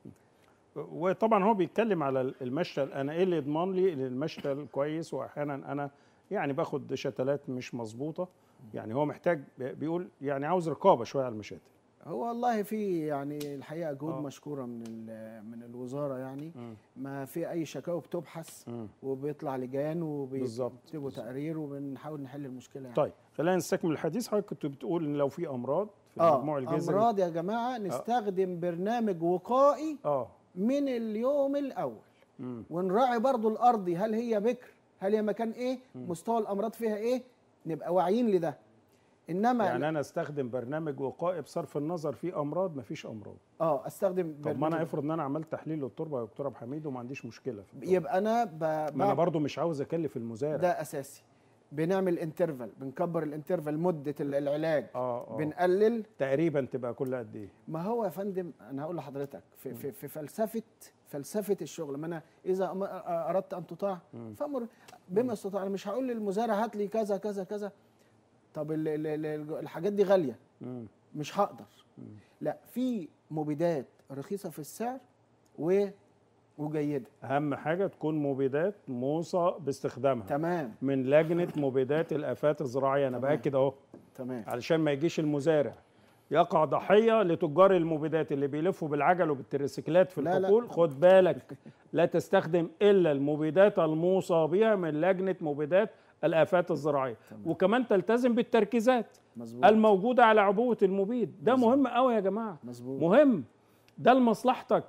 وطبعا هو بيتكلم على المشتل، انا ايه اللي يضمن لي ان المشتل كويس؟ واحيانا انا يعني باخد شتلات مش مظبوطه، يعني هو محتاج، بيقول يعني عاوز رقابه شويه على المشاتل. هو والله في يعني الحقيقه جهود آه. مشكوره من ال- من الوزاره، يعني مم. ما في اي شكاوى بتبحث مم. وبيطلع لجان بالظبط. وبيكتبوا تقرير وبنحاول نحل المشكله يعني. طيب خلينا نستكمل الحديث. حضرتك كنت بتقول ان لو في امراض في اه المجموع الجذري. امراض يا جماعه نستخدم برنامج وقائي اه من اليوم الاول، مم. ونراعي برضو الارض، هل هي بكر، هل هي مكان ايه، مستوى الامراض فيها ايه، نبقى واعيين لده. انما يعني انا استخدم برنامج وقائي بصرف النظر في امراض ما فيش امراض. اه استخدم طب ما انا افرض ان انا عملت تحليل للتربه يا دكتور عبد الحميد وما عنديش مشكله في التربة. يبقى انا ب... ما انا برضو مش عاوز اكلف المزارع. ده اساسي. بنعمل انترفال، بنكبر الانترفال مده العلاج. اه اه بنقلل تقريبا تبقى كل قد ايه؟ ما هو يا فندم انا هقول لحضرتك في, في, في فلسفه فلسفه الشغل، ما انا اذا أم- اردت ان تطاع فامر بما استطاع. انا مش هقول للمزارع هات لي كذا كذا كذا، طب ال ال ال الحاجات دي غاليه مم. مش هقدر. لا، في مبيدات رخيصه في السعر و وجيده. اهم حاجه تكون مبيدات موصى باستخدامها تمام من لجنه مبيدات الافات الزراعيه. انا تمام. باكد اهو تمام علشان ما يجيش المزارع يقع ضحيه لتجار المبيدات اللي بيلفوا بالعجل وبالتريسيكلات في لا لا. الحقول. خد بالك، لا تستخدم الا المبيدات الموصى بها من لجنه مبيدات الافات الزراعيه. تمام. وكمان تلتزم بالتركيزات مظبوط الموجوده على عبوه المبيد. ده مظبوط. مهم قوي يا جماعه، مظبوط مهم. ده لمصلحتك،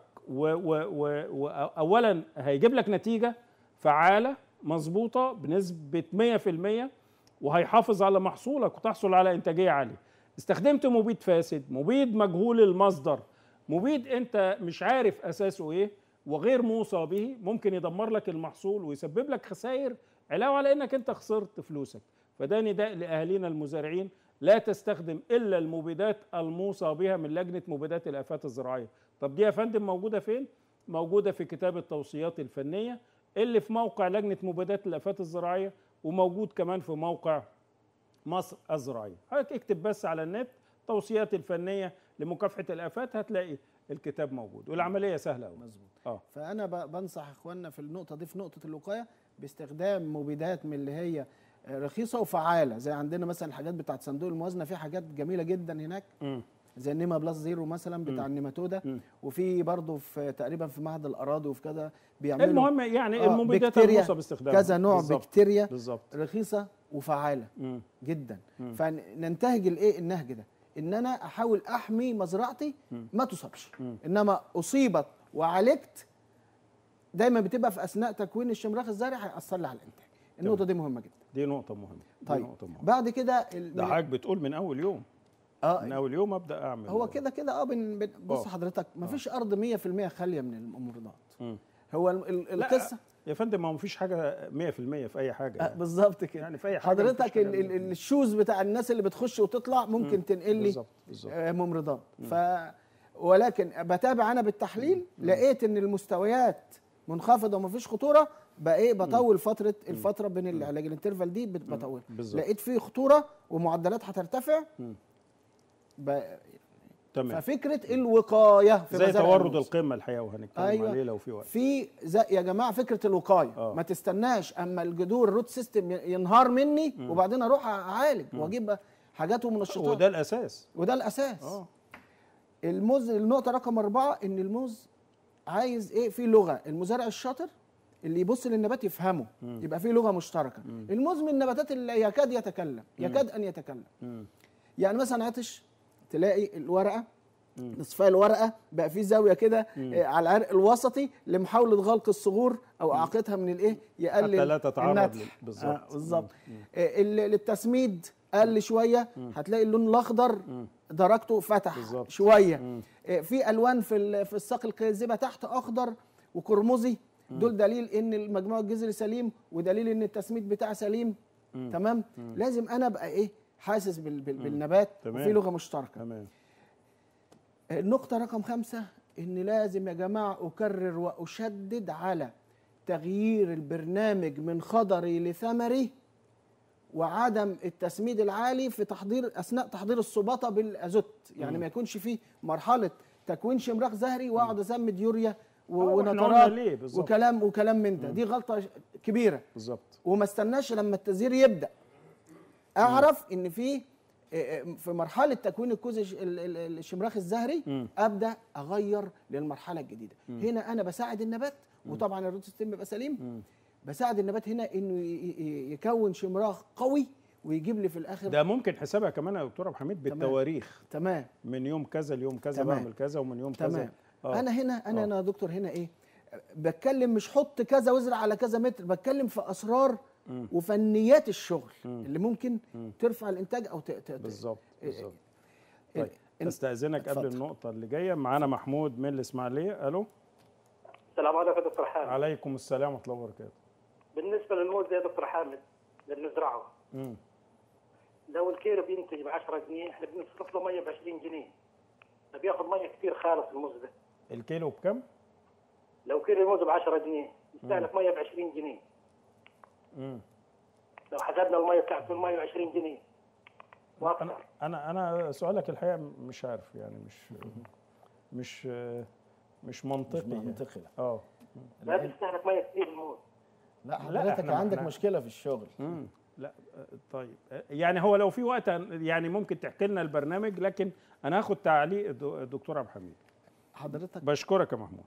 واولا هيجيب لك نتيجه فعاله مظبوطه بنسبه مية في المية، وهيحافظ على محصولك وتحصل على انتاجيه عاليه. استخدمت مبيد فاسد، مبيد مجهول المصدر، مبيد انت مش عارف اساسه ايه وغير موصى به، ممكن يدمر لك المحصول ويسبب لك خسائر علاوه على انك انت خسرت فلوسك. فده نداء لاهالينا المزارعين، لا تستخدم الا المبيدات الموصى بها من لجنه مبيدات الافات الزراعيه. طب دي يا فندم موجوده فين؟ موجوده في كتاب التوصيات الفنيه اللي في موقع لجنه مبيدات الافات الزراعيه، وموجود كمان في موقع مصر الزراعيه. حضرتك اكتب بس على النت توصيات الفنيه لمكافحه الافات هتلاقي الكتاب موجود، والعمليه سهله قوي. مظبوط. اه فانا ب- بنصح اخواننا في النقطه دي، في نقطه الوقايه، باستخدام مبيدات من اللي هي رخيصه وفعاله، زي عندنا مثلا الحاجات بتاعت صندوق الموازنه، في حاجات جميله جدا هناك امم زي النيما بلس زيرو مثلا بتاع النيماتودا، مم. وفي برضه في تقريبا في معهد الاراضي وفي كذا بيعملوا المهم يعني آه، المبيدات بكتيريا، الموصى باستخدامها كذا نوع بالظبط. بكتيريا بالظبط. رخيصه وفعاله مم. جدا. مم. فننتهج الايه النهج ده، ان انا احاول احمي مزرعتي ما تصابش، مم. انما اصيبت وعالجت دايما بتبقى في اثناء تكوين الشمراخ الزرعي هيأثر لي على الانتاج. النقطه دي مهمه جدا. دي نقطه مهمه. دي طيب نقطه مهمه. بعد كده ال- ده حضرتك بتقول من اول يوم، اه من اول يوم ابدا اعمل. هو كده كده اه بن بن- بص آه. حضرتك مفيش ارض مية في المية خاليه من الممرضات. مم. هو ال- ال- لا، القصه يا فندم ما فيش حاجه مية في المية في اي حاجه آه يعني. بالظبط كده. يعني في اي حاجه حضرتك مفيش حاجة ال- ال- مية في المية. الشوز بتاع الناس اللي بتخش وتطلع ممكن تنقل لي بالظبط بالظبط. آه، ممرضات. ف ولكن بتابع انا بالتحليل لقيت ان المستويات منخفضه ومفيش خطوره، بقى ايه بطول فتره الفتره بين العلاج الانترفال دي بت- بطول. بالظبط. لقيت فيه خطوره ومعدلات هترتفع، ب... تمام. ففكره الوقايه في زي مزارع تورد الموز. القمه الحقيقه، وهنتكلم أيوة. عليه لو في وقت. في زي يا جماعه فكره الوقايه، آه. ما تستناش اما الجذور الروت سيستم ينهار مني م. وبعدين اروح اعالج واجيب حاجات ومنشطات، وده الاساس. وده الاساس. اه الموز النقطه رقم أربعة ان الموز عايز ايه؟ في لغه، المزارع الشاطر اللي يبص للنبات يفهمه، م. يبقى في لغه مشتركه. م. الموز من النباتات اللي يكاد يتكلم، يكاد ان يتكلم. م. يعني مثلا عطش تلاقي الورقه نصفي الورقه بقى في زاويه كده على العرق الوسطي لمحاوله غلق الصغور او اعاقتها من الايه، يقلل حتى لا تتعرض بالظبط. آه بالظبط. آه للتسميد قل شويه، هتلاقي اللون الاخضر درجته فتح بالزبط. شويه. آه في الوان في في الساق الكاذبه تحت اخضر وقرمزي، دول دليل ان المجموع الجذري سليم، ودليل ان التسميد بتاعه سليم. مم. تمام. مم. لازم انا ابقى ايه؟ حاسس بال بال بالنبات، وفي لغه مشتركه. تمام. النقطة رقم خمسة إن لازم يا جماعة أكرر وأشدد على تغيير البرنامج من خضري لثمري، وعدم التسميد العالي في تحضير أثناء تحضير السباطة بالأزوت، يعني م. ما يكونش فيه مرحلة تكوين شمراخ زهري وأقعد أسمد يوريا ونترات وكلام وكلام من ده. م. دي غلطة كبيرة بالظبط. وما استناش لما التزهير يبدأ أعرف م. إن فيه في مرحله تكوين الكوز الشمراخ الزهري م. ابدا اغير للمرحله الجديده. م. هنا انا بساعد النبات، وطبعا الروت سيستم بيبقى سليم. م. بساعد النبات هنا انه يكون شمراخ قوي ويجيب لي في الاخر. ده ممكن حسابها كمان يا دكتور ابو حميد بالتواريخ. تمام. من يوم كذا ليوم كذا بعمل كذا، ومن يوم تمام. كذا. آه. انا هنا انا انا يا دكتور هنا ايه؟ بتكلم مش حط كذا وازرع على كذا متر، بتكلم في اسرار م. وفنيات الشغل م. اللي ممكن م. ترفع الانتاج او بالظبط بالظبط. طيب استاذنك قبل النقطه اللي جايه، معانا محمود من الاسماعيليه. الو. السلام عليكم يا دكتور حامد. عليكم السلام ورحمه الله وبركاته. بالنسبه للموز يا دكتور حامد اللي بنزرعه، امم لو الكيلو بينتج ب عشرة جنيه، احنا بنصرف له ميه ب عشرين جنيه، فبياخد ميه كتير خالص الموز ده. الكيلو بكم؟ لو كيلو الموز ب عشرة جنيه يستهلك ميه ب عشرين جنيه. امم لو حسبنا الميه بتاعت الميه ب عشرين جنيه واكثر. انا انا انا سؤالك الحقيقه مش عارف، يعني مش مش مش منطقي. مش منطقي لا. اه لا بيستهلك ميه كتير الموز. لا حضرتك عندك مشكله في الشغل. امم لا طيب، يعني هو لو في وقت يعني ممكن تحكي لنا البرنامج، لكن انا هاخد تعليق الدكتور عبد الحميد. حضرتك بشكرك يا محمود.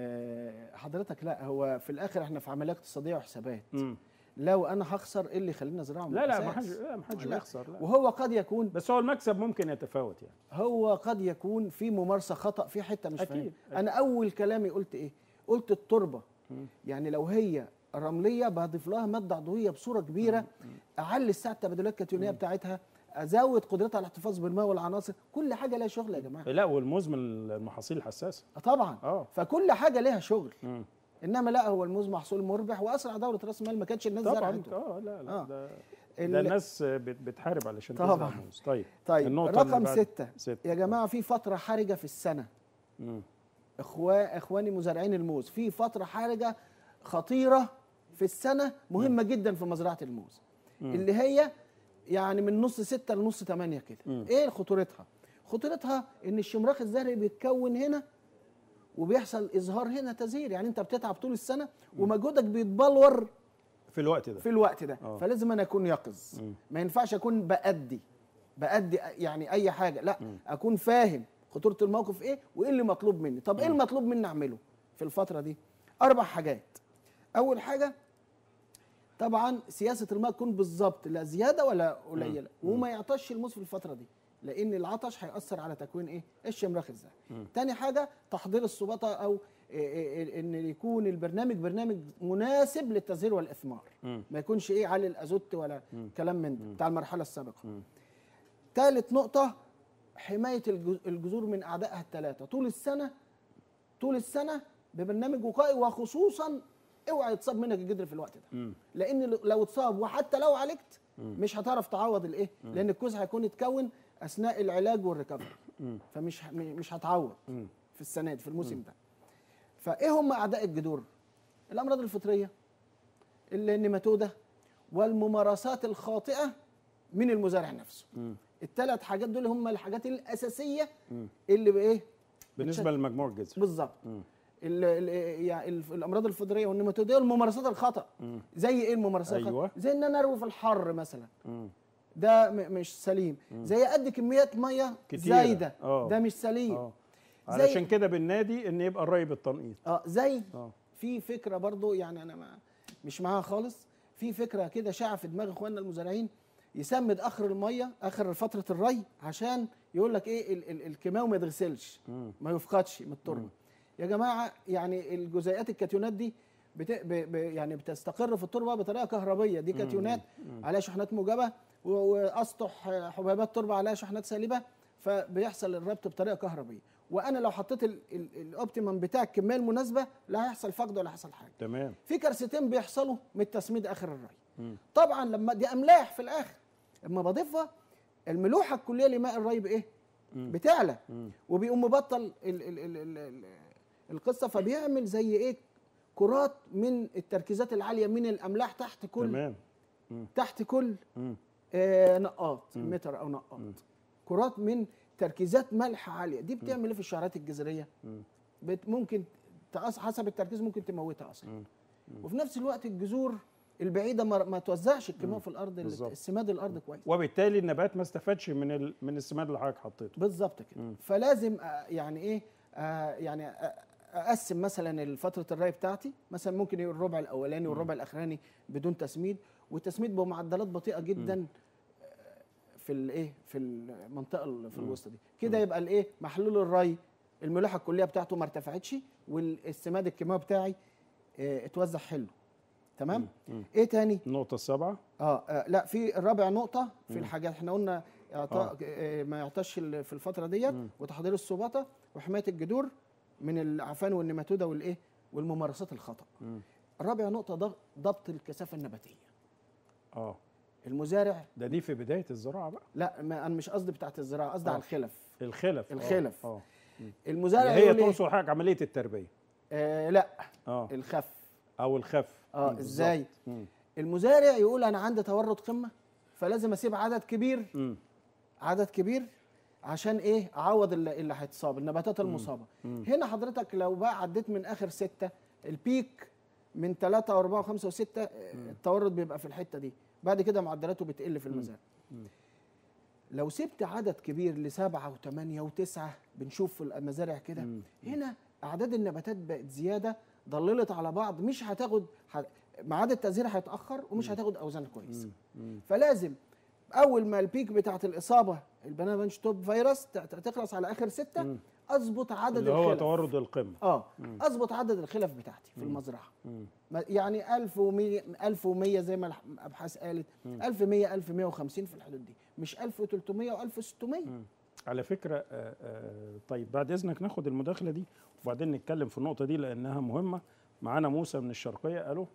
أه حضرتك لا، هو في الاخر احنا في عمليه اقتصاديه وحسابات. مم. لو انا هخسر ايه اللي يخليني ازرعه؟ لا لا ما حدش لا ما حدش بيخسر. وهو قد يكون، بس هو المكسب ممكن يتفاوت يعني. هو قد يكون في ممارسه خطا في حته مش فاهم. انا اول كلامي قلت ايه؟ قلت التربه مم. يعني لو هي رمليه بضيف لها ماده عضويه بصوره كبيره، مم. اعلي السعه التبادليه الكتيونيه بتاعتها، ازود قدرتها على الاحتفاظ بالماء والعناصر، كل حاجه لها شغل يا جماعه. لا والموز من المحاصيل الحساسه طبعا. اه فكل حاجه لها شغل. مم. انما لا، هو الموز محصول مربح واسرع دوره راس مال، ما كانتش الناس زرعته. طبعا اه لا لا آه. ده, ده الناس بتحارب علشان تزرع موز. طيب طيب رقم ستة. ستة يا جماعه، في فتره حرجه في السنه. مم. اخوا اخواني مزارعين الموز، في فتره حرجه خطيره في السنه مهمه مم. جدا في مزرعه الموز. مم. اللي هي يعني من نص ستة لنص ثمانية كده. مم. ايه خطورتها؟ خطورتها ان الشمراخ الزهري بيتكون هنا وبيحصل اظهار هنا تزهير، يعني انت بتتعب طول السنه ومجهودك بيتبلور في الوقت ده في الوقت ده أوه. فلازم انا اكون يقظ. ما ينفعش اكون بأدي بأدي يعني اي حاجه، لا م. اكون فاهم خطوره الموقف ايه وايه اللي مطلوب مني. طب م. ايه المطلوب مني اعمله في الفتره دي؟ اربع حاجات. اول حاجه طبعا سياسه الماء تكون بالظبط، لا زياده ولا قليله، وما يعطش الموز في الفتره دي، لان العطش هيأثر على تكوين ايه؟ الشمراخ الزهري. تاني حاجه تحضير السباطه، او ان يكون البرنامج برنامج مناسب للتزهير والاثمار، م. ما يكونش ايه عالي الازوت ولا م. كلام من ده بتاع المرحله السابقه. ثالث نقطه حمايه الجذور من اعدائها الثلاثه طول السنه، طول السنه ببرنامج وقائي، وخصوصا اوعى يتصاب منك الجدر في الوقت ده. م. لان لو اتصاب وحتى لو عالجت م. مش هتعرف تعوض الايه؟ لان الكوز هيكون اتكون اثناء العلاج والريكفري، فمش مش هتعوض م. في السنه دي في الموسم م. ده. فايه هم اعداء الجذور؟ الامراض الفطريه، النيماتوده، والممارسات الخاطئه من المزارع نفسه. الثلاث حاجات دول هم الحاجات الاساسيه اللي بايه بالنسبه للمجموع الجذري بالظبط. ال ال يعني الامراض الفطريه والنيماتوديه والممارسات الخطا. زي ايه الممارسات أيوة. الخطا؟ زي ان انا اروي في الحر مثلا، ده مش سليم. زي قد كميات ميه كتيرة. زايده، أوه. ده مش سليم. اه علشان كده بالنادي ان يبقى الري بالتنقيط. اه زي اه في فكره برضو، يعني انا ما مش معاها خالص، في فكره كده شاعه في دماغ اخواننا المزارعين، يسمد اخر الميه اخر فتره الري عشان يقول لك ايه ال ال الكيماوي ما يتغسلش، ما يفقدش من التربه. يا جماعه يعني الجزيئات الكاتيونات دي بت ب ب يعني بتستقر في التربه بطريقه كهربيه، دي كاتيونات عليها شحنات موجبه واسطح حبيبات تربه عليها شحنات سالبه، فبيحصل الربط بطريقه كهربيه. وانا لو حطيت الاوبتيمم بتاع الكميه المناسبه لا هيحصل فقد ولا هيحصل حاجه. تمام. في كارثتين بيحصلوا من التسميد اخر الري. مم. طبعا لما دي املاح في الاخر، اما بضيفها الملوحه الكليه لماء الري بايه؟ مم. بتعلى، مم. وبيقوم مبطل ال ال ال ال ال القصه، فبيعمل زي ايه؟ كرات من التركيزات العاليه من الاملاح تحت كل تمام. مم. تحت كل آه نقاط متر او نقاط، مم. كرات من تركيزات ملح عاليه. دي بتعمل ايه في الشعرات الجذريه؟ ممكن حسب التركيز ممكن تموتها اصلا. مم. وفي نفس الوقت الجذور البعيده ما, ما توزعش الكيماوي في الارض، السماد الارض كويس، وبالتالي النبات ما استفادش من ال... من السماد اللي حضرتك حطيته. بالظبط كده. مم. فلازم يعني ايه آه يعني اقسم مثلا فتره الري بتاعتي، مثلا ممكن يبقى الربع الاولاني والربع الاخراني بدون تسميد، والتسميد بمعدلات بطيئه جدا. مم. في الايه في المنطقه في الوسط دي كده، يبقى الايه محلول الري الملوحه الكليه بتاعته ما ارتفعتش، والسماد الكيماوي بتاعي اه اتوزع حلو. تمام. مم. ايه تاني؟ النقطه السابعه اه, آه لا في الرابع نقطه في مم. الحاجات احنا قلنا اعطاء آه. ما يعطاش في الفتره ديت، وتحضير السباطه وحمايه الجذور من العفان والنيماتوده والايه والممارسات الخطا. مم. الرابع نقطه ضبط الكثافه النباتيه. اه المزارع ده دي في بدايه الزراعه بقى. لا ما انا مش قصدي بتاعت الزراعه، قصدي على الخلف. الخلف الخلف اه المزارع هي تقصد حاجه عمليه التربيه. آه لا اه الخف او الخف. اه ازاي؟ مم. المزارع يقول انا عندي تورط قمه، فلازم اسيب عدد كبير مم. عدد كبير عشان ايه؟ اعوض اللي, اللي هيتصاب، النباتات المصابه. مم. هنا حضرتك لو بقى عديت من اخر ستة، البيك من ثلاثة وأربعة وخمسة وستة، التورط بيبقى في الحته دي، بعد كده معدلاته بتقل في المزارع. لو سبت عدد كبير لسبعة وثمانية وتسعة، بنشوف في المزارع كده، هنا أعداد النباتات بقت زيادة، ضللت على بعض، مش هتاخد ميعاد التزهير هيتأخر، ومش هتاخد أوزان كويسة. فلازم أول ما البيك بتاعت الإصابة البنانا بنش توب فيروس تخلص على آخر ستة، أظبط عدد اللي الخلف. هو تورد القمة. اه أظبط عدد الخلف بتاعتي في المزرعة. مم. يعني ألف ومية ألف ومية زي ما الأبحاث قالت، مم. ألف ومية ألف ومية وخمسين في الحدود دي، مش ألف وثلاثمية وألف وستمية. مم. على فكرة آآ آآ طيب بعد إذنك ناخد المداخلة دي وبعدين نتكلم في النقطة دي لأنها مهمة. معانا موسى من الشرقية. ألو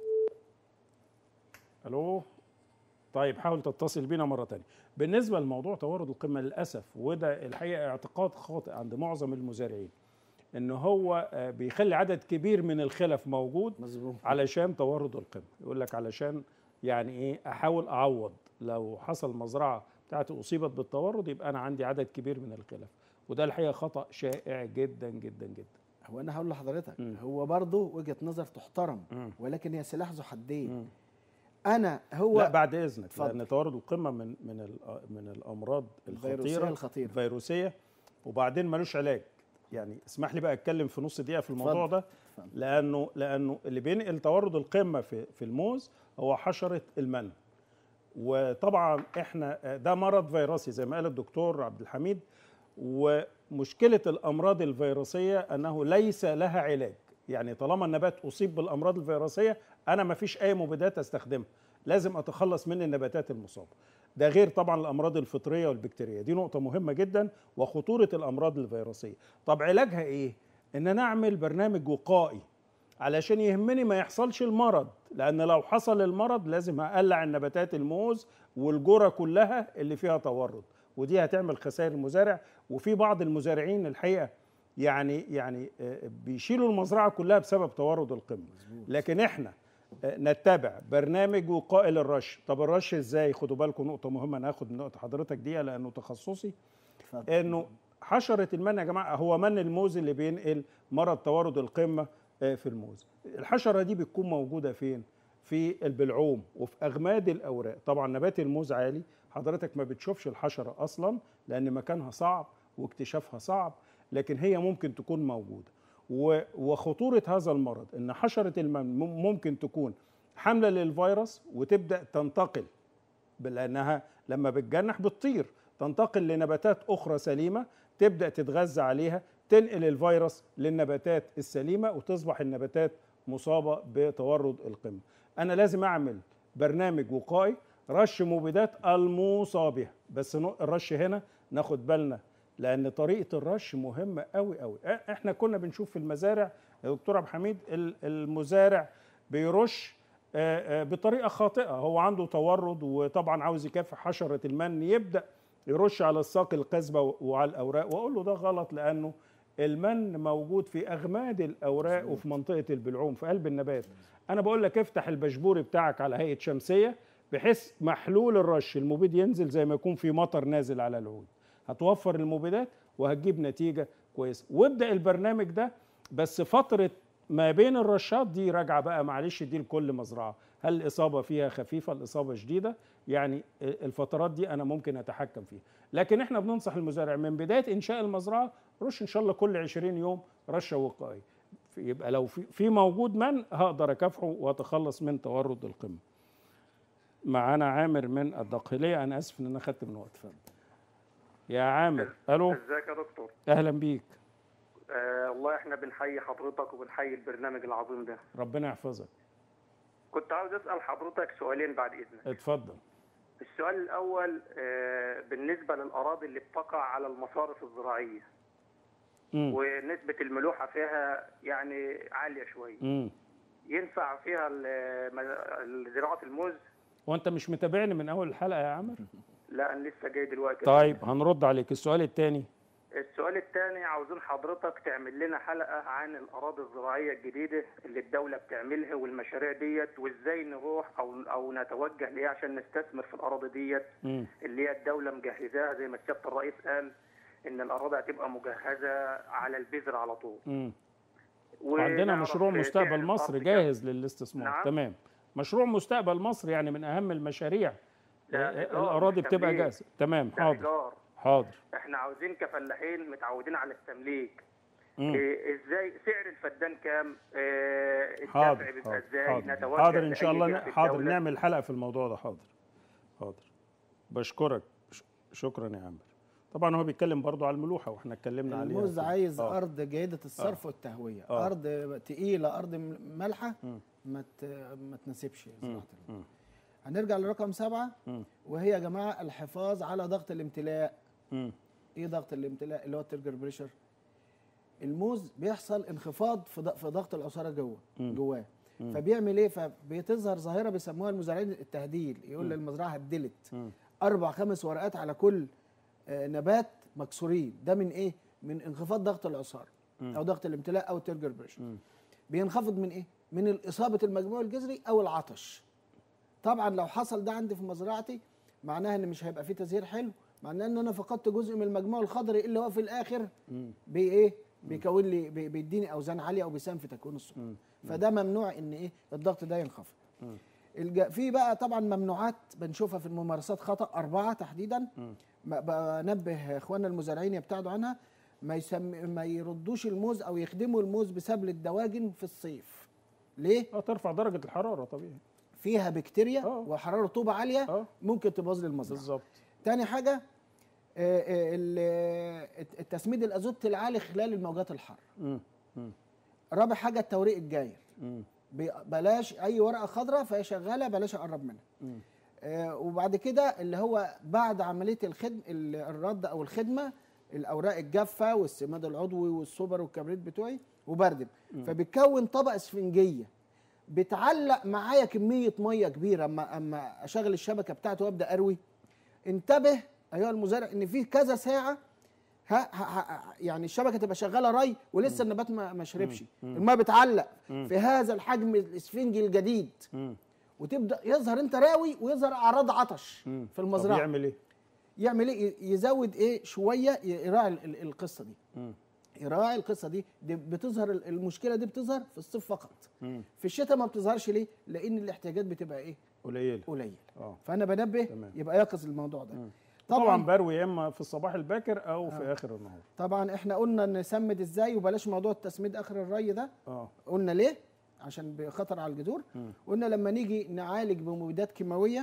ألو طيب حاول تتصل بينا مرة تانية. بالنسبة لموضوع تورد القمة للأسف، وده الحقيقة اعتقاد خاطئ عند معظم المزارعين، إن هو بيخلي عدد كبير من الخلف موجود مزبوط. علشان تورد القمة، يقول لك علشان يعني إيه أحاول أعوض لو حصل مزرعة بتاعتي أصيبت بالتورد يبقى أنا عندي عدد كبير من الخلف، وده الحقيقة خطأ شائع جدا جدا جدا. هو أنا هقول لحضرتك م. هو برضه وجهة نظر تحترم، م. ولكن هي سلاح ذو حدين. انا هو لا بعد اذنك فضل. لان تورد القمه من من من الامراض الخطيره الخطيره الفيروسيه، وبعدين ملوش علاج. يعني اسمح لي بقى اتكلم في نص دقيقه في الموضوع فضل. ده فضل. لانه لانه اللي بينقل تورد القمه في في الموز هو حشره المن، وطبعا احنا ده مرض فيروسي زي ما قال الدكتور عبد الحميد، ومشكله الامراض الفيروسيه انه ليس لها علاج. يعني طالما النبات اصيب بالامراض الفيروسيه انا ما فيش اي مبيدات استخدمها، لازم اتخلص من النباتات المصابه. ده غير طبعا الامراض الفطريه والبكتيريه، دي نقطه مهمه جدا، وخطوره الامراض الفيروسيه. طب علاجها ايه؟ ان انا اعمل برنامج وقائي علشان يهمني ما يحصلش المرض، لان لو حصل المرض لازم اقلع النباتات الموز والجرة كلها اللي فيها تورد، ودي هتعمل خسائر المزارع. وفي بعض المزارعين الحقيقه يعني يعني بيشيلوا المزرعه كلها بسبب تورد القمه. لكن احنا نتبع برنامج وقائي للرش. طب الرش ازاي؟ خدوا بالكم نقطه مهمه، انا هاخد من نقطه حضرتك دي لانه تخصصي. انه حشره المن يا جماعه هو من الموز اللي بينقل مرض توارد القمه في الموز. الحشره دي بتكون موجوده فين؟ في البلعوم وفي اغماد الاوراق. طبعا نبات الموز عالي، حضرتك ما بتشوفش الحشره اصلا لان مكانها صعب واكتشافها صعب، لكن هي ممكن تكون موجوده. وخطوره هذا المرض ان حشره المن ممكن تكون حامله للفيروس وتبدا تنتقل، لانها لما بتجنح بتطير تنتقل لنباتات اخرى سليمه، تبدا تتغذى عليها، تنقل الفيروس للنباتات السليمه وتصبح النباتات مصابه بتورد القمه. انا لازم اعمل برنامج وقائي، رش مبيدات الموصى بها، بس الرش هنا ناخد بالنا لان طريقه الرش مهمه قوي قوي. احنا كنا بنشوف في المزارع يا دكتور عبد الحميد المزارع بيرش بطريقه خاطئه، هو عنده تورد وطبعا عاوز يكافح حشره المن، يبدا يرش على الساق القذبه وعلى الاوراق، واقول له ده غلط لانه المن موجود في اغماد الاوراق وفي منطقه البلعوم في قلب النبات. انا بقول لك افتح البشبوري بتاعك على هيئه شمسيه بحيث محلول الرش المبيد ينزل زي ما يكون في مطر نازل على العود، هتوفر المبيدات وهتجيب نتيجه كويسه. وابدا البرنامج ده، بس فتره ما بين الرشات دي راجعه بقى، معلش دي لكل مزرعه، هل الاصابه فيها خفيفه، الاصابه شديده، يعني الفترات دي انا ممكن اتحكم فيها. لكن احنا بننصح المزارع من بدايه انشاء المزرعه رش ان شاء الله كل عشرين يوم رشه وقائيه، يبقى لو في في موجود من هقدر اكافحه واتخلص من تورد القمه. معانا عامر من الدقهليه، انا اسف ان انا خدت من وقت. اتفضل يا عامر. الو، ازيك يا دكتور؟ اهلا بيك. آه والله احنا بنحيي حضرتك وبنحيي البرنامج العظيم ده، ربنا يحفظك. كنت عاوز اسال حضرتك سؤالين بعد اذنك. اتفضل. السؤال الاول آه بالنسبه للاراضي اللي بتقع على المصارف الزراعيه م. ونسبه الملوحه فيها يعني عاليه شويه، م. ينفع فيها زراعه الموز؟ وانت مش متابعني من اول الحلقه يا عامر؟ لا انا لسه جاي دلوقتي. طيب هنرد عليك. السؤال الثاني. السؤال الثاني عاوزين حضرتك تعمل لنا حلقه عن الاراضي الزراعيه الجديده اللي الدوله بتعملها والمشاريع ديت، وازاي نروح او او نتوجه ليها عشان نستثمر في الاراضي ديت اللي هي الدوله مجهزاها، زي ما سياده الرئيس قال ان الاراضي هتبقى مجهزه على البذر على طول. امم وعندنا مشروع مستقبل مصر جاهز للاستثمار. نعم. تمام. مشروع مستقبل مصر يعني من اهم المشاريع. الاراضي بتبقى جاهزه. تمام. حاضر حاضر. احنا عاوزين كفلاحين متعودين على التمليك. إيه ازاي سعر الفدان كام؟ إيه الدفع بيبقى ازاي؟ نتوجه حاضر ان شاء الله. حاضر نعمل حلقه في الموضوع ده. حاضر حاضر. بشكرك، شكرا يا عامر. طبعا هو بيتكلم برضو على الملوحه واحنا اتكلمنا عليها. الموز عايز آه. ارض جيده الصرف آه. والتهويه، آه. ارض تقيله، ارض مالحه ما ما تناسبش زراعه. هنرجع لرقم سبعة م. وهي يا جماعه الحفاظ على ضغط الامتلاء. م. ايه ضغط الامتلاء؟ اللي هو الترجر بريشر. الموز بيحصل انخفاض في في ضغط العصاره جوه جواه، فبيعمل ايه؟ فبتظهر ظاهره بيسموها المزارعين التهديل، يقول م. للمزرعه هدلت م. اربع خمس ورقات على كل آه نبات مكسورين. ده من ايه؟ من انخفاض ضغط العصاره م. او ضغط الامتلاء او الترجر بريشر. م. بينخفض من ايه؟ من اصابه المجموع الجذري او العطش. طبعا لو حصل ده عندي في مزرعتي معناها ان مش هيبقى فيه تزهير حلو، معناه ان انا فقدت جزء من المجموع الخضري اللي هو في الاخر بي ايه بيكون لي بي بيديني اوزان عاليه او بيساهم في تكوين السكر. فده ممنوع ان ايه الضغط ده ينخفض. في بقى طبعا ممنوعات بنشوفها في الممارسات خطا اربعه تحديدا. بنبه اخواننا المزارعين يبتعدوا عنها. ما يسم ما يردوش الموز او يخدموا الموز بسبل الدواجن في الصيف. ليه؟ اه ترفع درجه الحراره طبيعي. فيها بكتيريا أوه. وحراره رطوبه عاليه أوه. ممكن تبوظ لي المزرعه. بالظبط. تاني حاجه التسميد الازوت العالي خلال الموجات الحاره. رابع حاجه التوريق الجاير. بلاش اي ورقه خضراء فهي شغاله بلاش اقرب منها. آه وبعد كده اللي هو بعد عمليه الخدم الرد او الخدمه الاوراق الجافه والسماد العضوي والسوبر والكبريت بتوعي وبردم، فبتكون طبقه اسفنجيه بتعلق معايا كميه ميه كبيره. اما اما اشغل الشبكه بتاعته وابدا اروي، انتبه ايها المزارع ان في كذا ساعه ها, ها يعني الشبكه تبقى شغاله ري ولسه النبات ما ما شربش، الماء بتعلق في هذا الحجم الاسفنجي الجديد، وتبدا يظهر انت راوي ويظهر اعراض عطش في المزرعه. طب يعمل ايه؟ يعمل ايه؟ يزود ايه شويه، يراعي القصه دي. يراعي القصه دي. دي بتظهر المشكله دي بتظهر في الصيف فقط. مم. في الشتاء ما بتظهرش. ليه؟ لان الاحتياجات بتبقى ايه؟ قليله قليله. فانا بنبه تمام. يبقى يقظ الموضوع ده. مم. طبعا, طبعا بروي يا اما في الصباح الباكر او آه. في اخر النهار. طبعا احنا قلنا نسمد ازاي وبلاش موضوع التسميد اخر الري ده. اه قلنا ليه؟ عشان بخطر على الجذور. مم. قلنا لما نيجي نعالج بمبيدات كيماويه،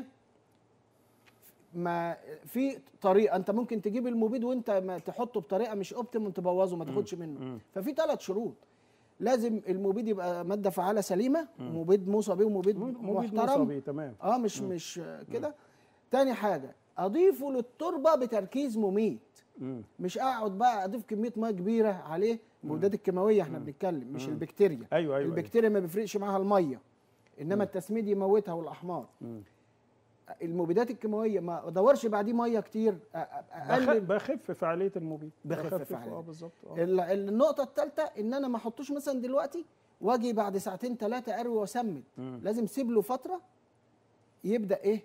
ما في طريقه انت ممكن تجيب المبيد وانت ما تحطه بطريقه مش اوبتيمم تبوظه ما تاخدش منه. مم. ففي ثلاث شروط. لازم المبيد يبقى ماده فعاله سليمه، مم. مبيد موصى بيه ومبيد محترم. موصى بيه تمام. اه مش مم. مش كده. تاني حاجه اضيفه للتربه بتركيز مميت. مم. مش اقعد بقى اضيف كميه ميه كبيره عليه. المبيدات الكيماويه احنا مم. بنتكلم مش مم. البكتيريا. ايوه ايوه البكتيريا ما بيفرقش معاها الميه، انما مم. التسميد يموتها والاحمار. مم. المبيدات الكيماويه ما ادورش بعديه ميه كتير. اقلل بخف فعاليه المبيد. بخف فعاليه. اه بالظبط. النقطه الثالثه ان انا ما احطوش مثلا دلوقتي واجي بعد ساعتين ثلاثه اروي واسمد. مم. لازم اسيب له فتره يبدا ايه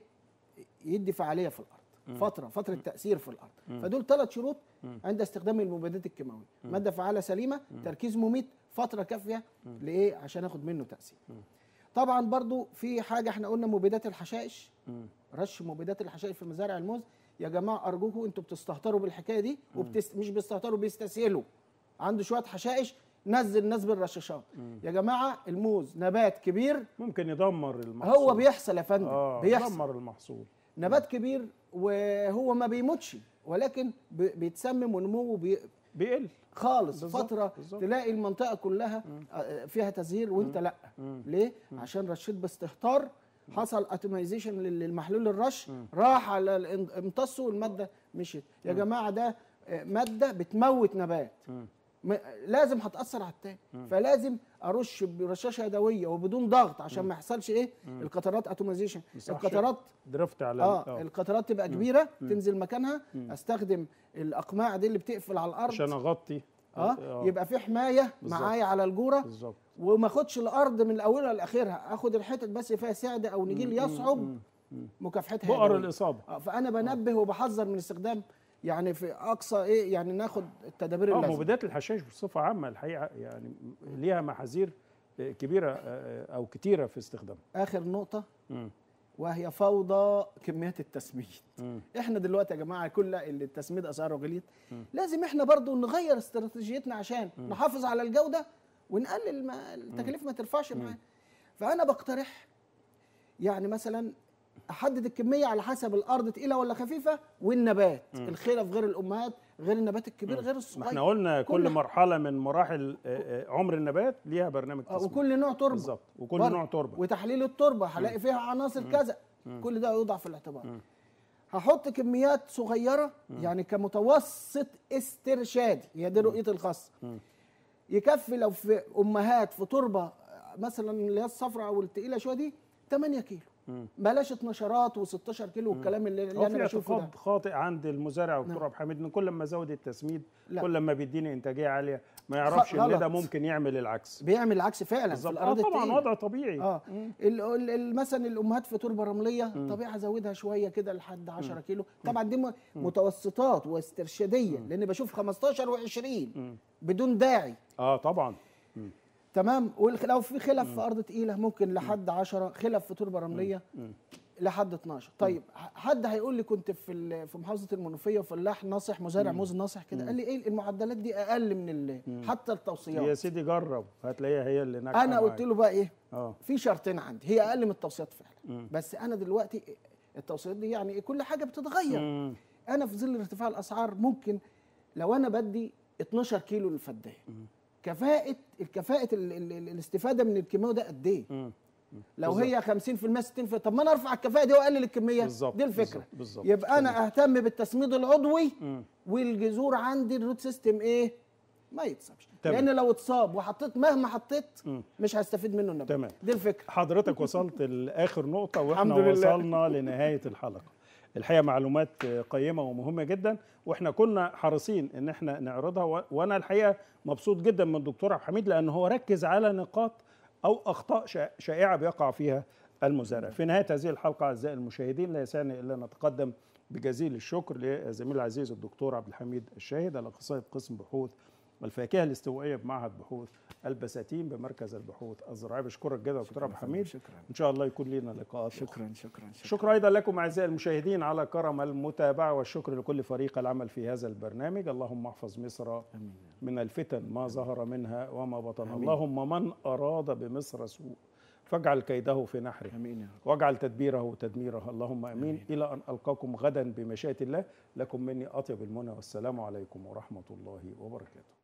يدي فعاليه في الارض. مم. فتره فتره مم. تاثير في الارض. مم. فدول ثلاث شروط مم. عند استخدام المبيدات الكيماويه. ماده فعاله سليمه، مم. تركيز مميت، فتره كافيه لايه عشان اخد منه تاثير. مم. طبعا برضو في حاجه احنا قلنا مبيدات الحشائش. مم. رش مبيدات الحشائش في مزارع الموز. يا جماعه ارجوكم انتوا بتستهتروا بالحكايه دي وبتست... مش بيستهتروا بيستسهلوا. عنده شويه حشائش نزل نزل الرشاشات. يا جماعه الموز نبات كبير ممكن يدمر المحصول. هو بيحصل يا فندم. آه بيحصل يدمر المحصول. نبات كبير وهو ما بيموتش ولكن بيتسمم ونموه بي... بيقل خالص. بالزبط. فتره بالزبط. تلاقي المنطقه كلها مم. فيها تزهير وانت لا. مم. ليه؟ مم. عشان رشيت باستهتار، حصل اتوميزيشن للمحلول الرش، مم. راح على امتصه والماده مشيت. يا جماعه ده ماده بتموت نبات. مم. لازم هتاثر على التاني. فلازم ارش برشاشه يدويه وبدون ضغط عشان مم. ما يحصلش ايه مم. القطرات اتوميزيشن. القطرات درفت على اه, آه. القطرات تبقى مم. كبيره مم. تنزل مكانها. مم. استخدم الاقماع دي اللي بتقفل على الارض عشان اغطي. اه, آه. يبقى في حمايه معايا على الجوره بالظبط. وما اخدش الارض من اولها لاخرها، اخد الحتت بس فيها سعده او نجيل يصعب مكافحتها بؤر الاصابه. آه. فانا بنبه آه. وبحذر من استخدام يعني في اقصى ايه يعني ناخد التدابير اللازمه. اه مبيدات الحشائش بصفه عامه الحقيقه يعني ليها محاذير كبيره او كتيره في استخدامها. اخر نقطه م. وهي فوضى كميات التسميد. م. احنا دلوقتي يا جماعه كل اللي التسميد اسعاره غليت، لازم احنا برضو نغير استراتيجيتنا عشان م. نحافظ على الجوده ونقلل ما التكاليف ما ترفعش معانا. فانا بقترح يعني مثلا احدد الكميه على حسب الارض تقيله ولا خفيفه والنبات. مم. الخلف غير الامهات غير النبات الكبير مم. غير الصغير. احنا قلنا كل, كل مرحله من مراحل عمر النبات ليها برنامج تسميد. وكل نوع تربه بالظبط وكل نوع تربه وتحليل التربه هلاقي فيها عناصر مم. كذا. مم. كل ده يوضع في الاعتبار. مم. هحط كميات صغيره مم. يعني كمتوسط استرشادي، هي دي رؤيتي الخاصه. يكفي لو في امهات في تربه مثلا اللي هي الصفراء او الثقيله شويه دي ثمانية كيلو. مم. بلاش اتناشرات وستاشر كيلو والكلام اللي, اللي انا بشوفه ده. اعتقاد خاطئ عند المزارع والدكتور عبد الحميد ان كل ما زود التسميد لا. كل ما بيديني انتاجيه عاليه، ما يعرفش ان ده ممكن يعمل العكس. بيعمل العكس فعلا بالزبط. في الارض آه طبعا وضع طبيعي. اه مثلا الامهات في تربه رمليه مم. طبيعي ازودها شويه كده لحد عشرة مم. كيلو. طبعا دي مم. متوسطات واسترشاديه مم. لان بشوف خمستاشر وعشرين بدون داعي. اه طبعا مم. تمام. ولو في خلف مم. في ارض تقيله ممكن لحد عشرة، خلف في تربه رمليه مم. لحد اتناشر. طيب حد هيقول لي كنت في في محافظه المنوفيه وفلاح ناصح مزارع موز ناصح كده قال لي ايه المعدلات دي اقل من حتى التوصيات. يا سيدي جرب هتلاقيها هي اللي ناجحه. انا قلت له بقى ايه اه في شرطين عندي هي اقل من التوصيات فعلا. مم. بس انا دلوقتي التوصيات دي يعني كل حاجه بتتغير. مم. انا في ظل ارتفاع الاسعار ممكن لو انا بدي اتناشر كيلو للفدان كفاءه الكفاءه ال ال ال الاستفاده من الكيماوي ده قد ايه؟ لو بالزبط. هي خمسين في المية ستين في المية طب ما انا ارفع الكفاءه دي واقلل الكميه. بالزبط. دي الفكره. بالزبط. يبقى انا اهتم بالتسميد العضوي مم. والجذور عندي الروت سيستم ايه؟ ما يتصابش. لان لو اتصاب وحطيت مهما حطيت مم. مش هستفيد منه النبات. تمام. دي الفكره. حضرتك وصلت لاخر نقطه واحنا وصلنا لنهايه الحلقه. الحقيقه معلومات قيمه ومهمه جدا، واحنا كنا حريصين ان احنا نعرضها، وانا الحقيقه مبسوط جدا من الدكتور عبد الحميد لان هو ركز على نقاط او اخطاء شائعه بيقع فيها المزارع. في نهايه هذه الحلقه اعزائي المشاهدين لا يسعني الا ان نتقدم بجزيل الشكر لزميل العزيز الدكتور عبد الحميد الشاهد الاخصائي بقسم بحوث والفاكهه الاستوائيه بمعهد بحوث البساتين بمركز البحوث الزراعيه. بشكرك جدا دكتور عبد الحميد، شكرا. ان شاء الله يكون لنا لقاءات شكرا أخرى. شكرا شكرا شكرا ايضا لكم اعزائي المشاهدين على كرم المتابعه، والشكر لكل فريق العمل في هذا البرنامج. اللهم احفظ مصر امين من الفتن ما ظهر منها وما بطن. أمين. اللهم من اراد بمصر سوء فاجعل كيده في نحره امين واجعل تدبيره تدميره. اللهم امين, أمين. الى ان القاكم غدا بمشيئه الله. لكم مني اطيب المنى والسلام عليكم ورحمه الله وبركاته.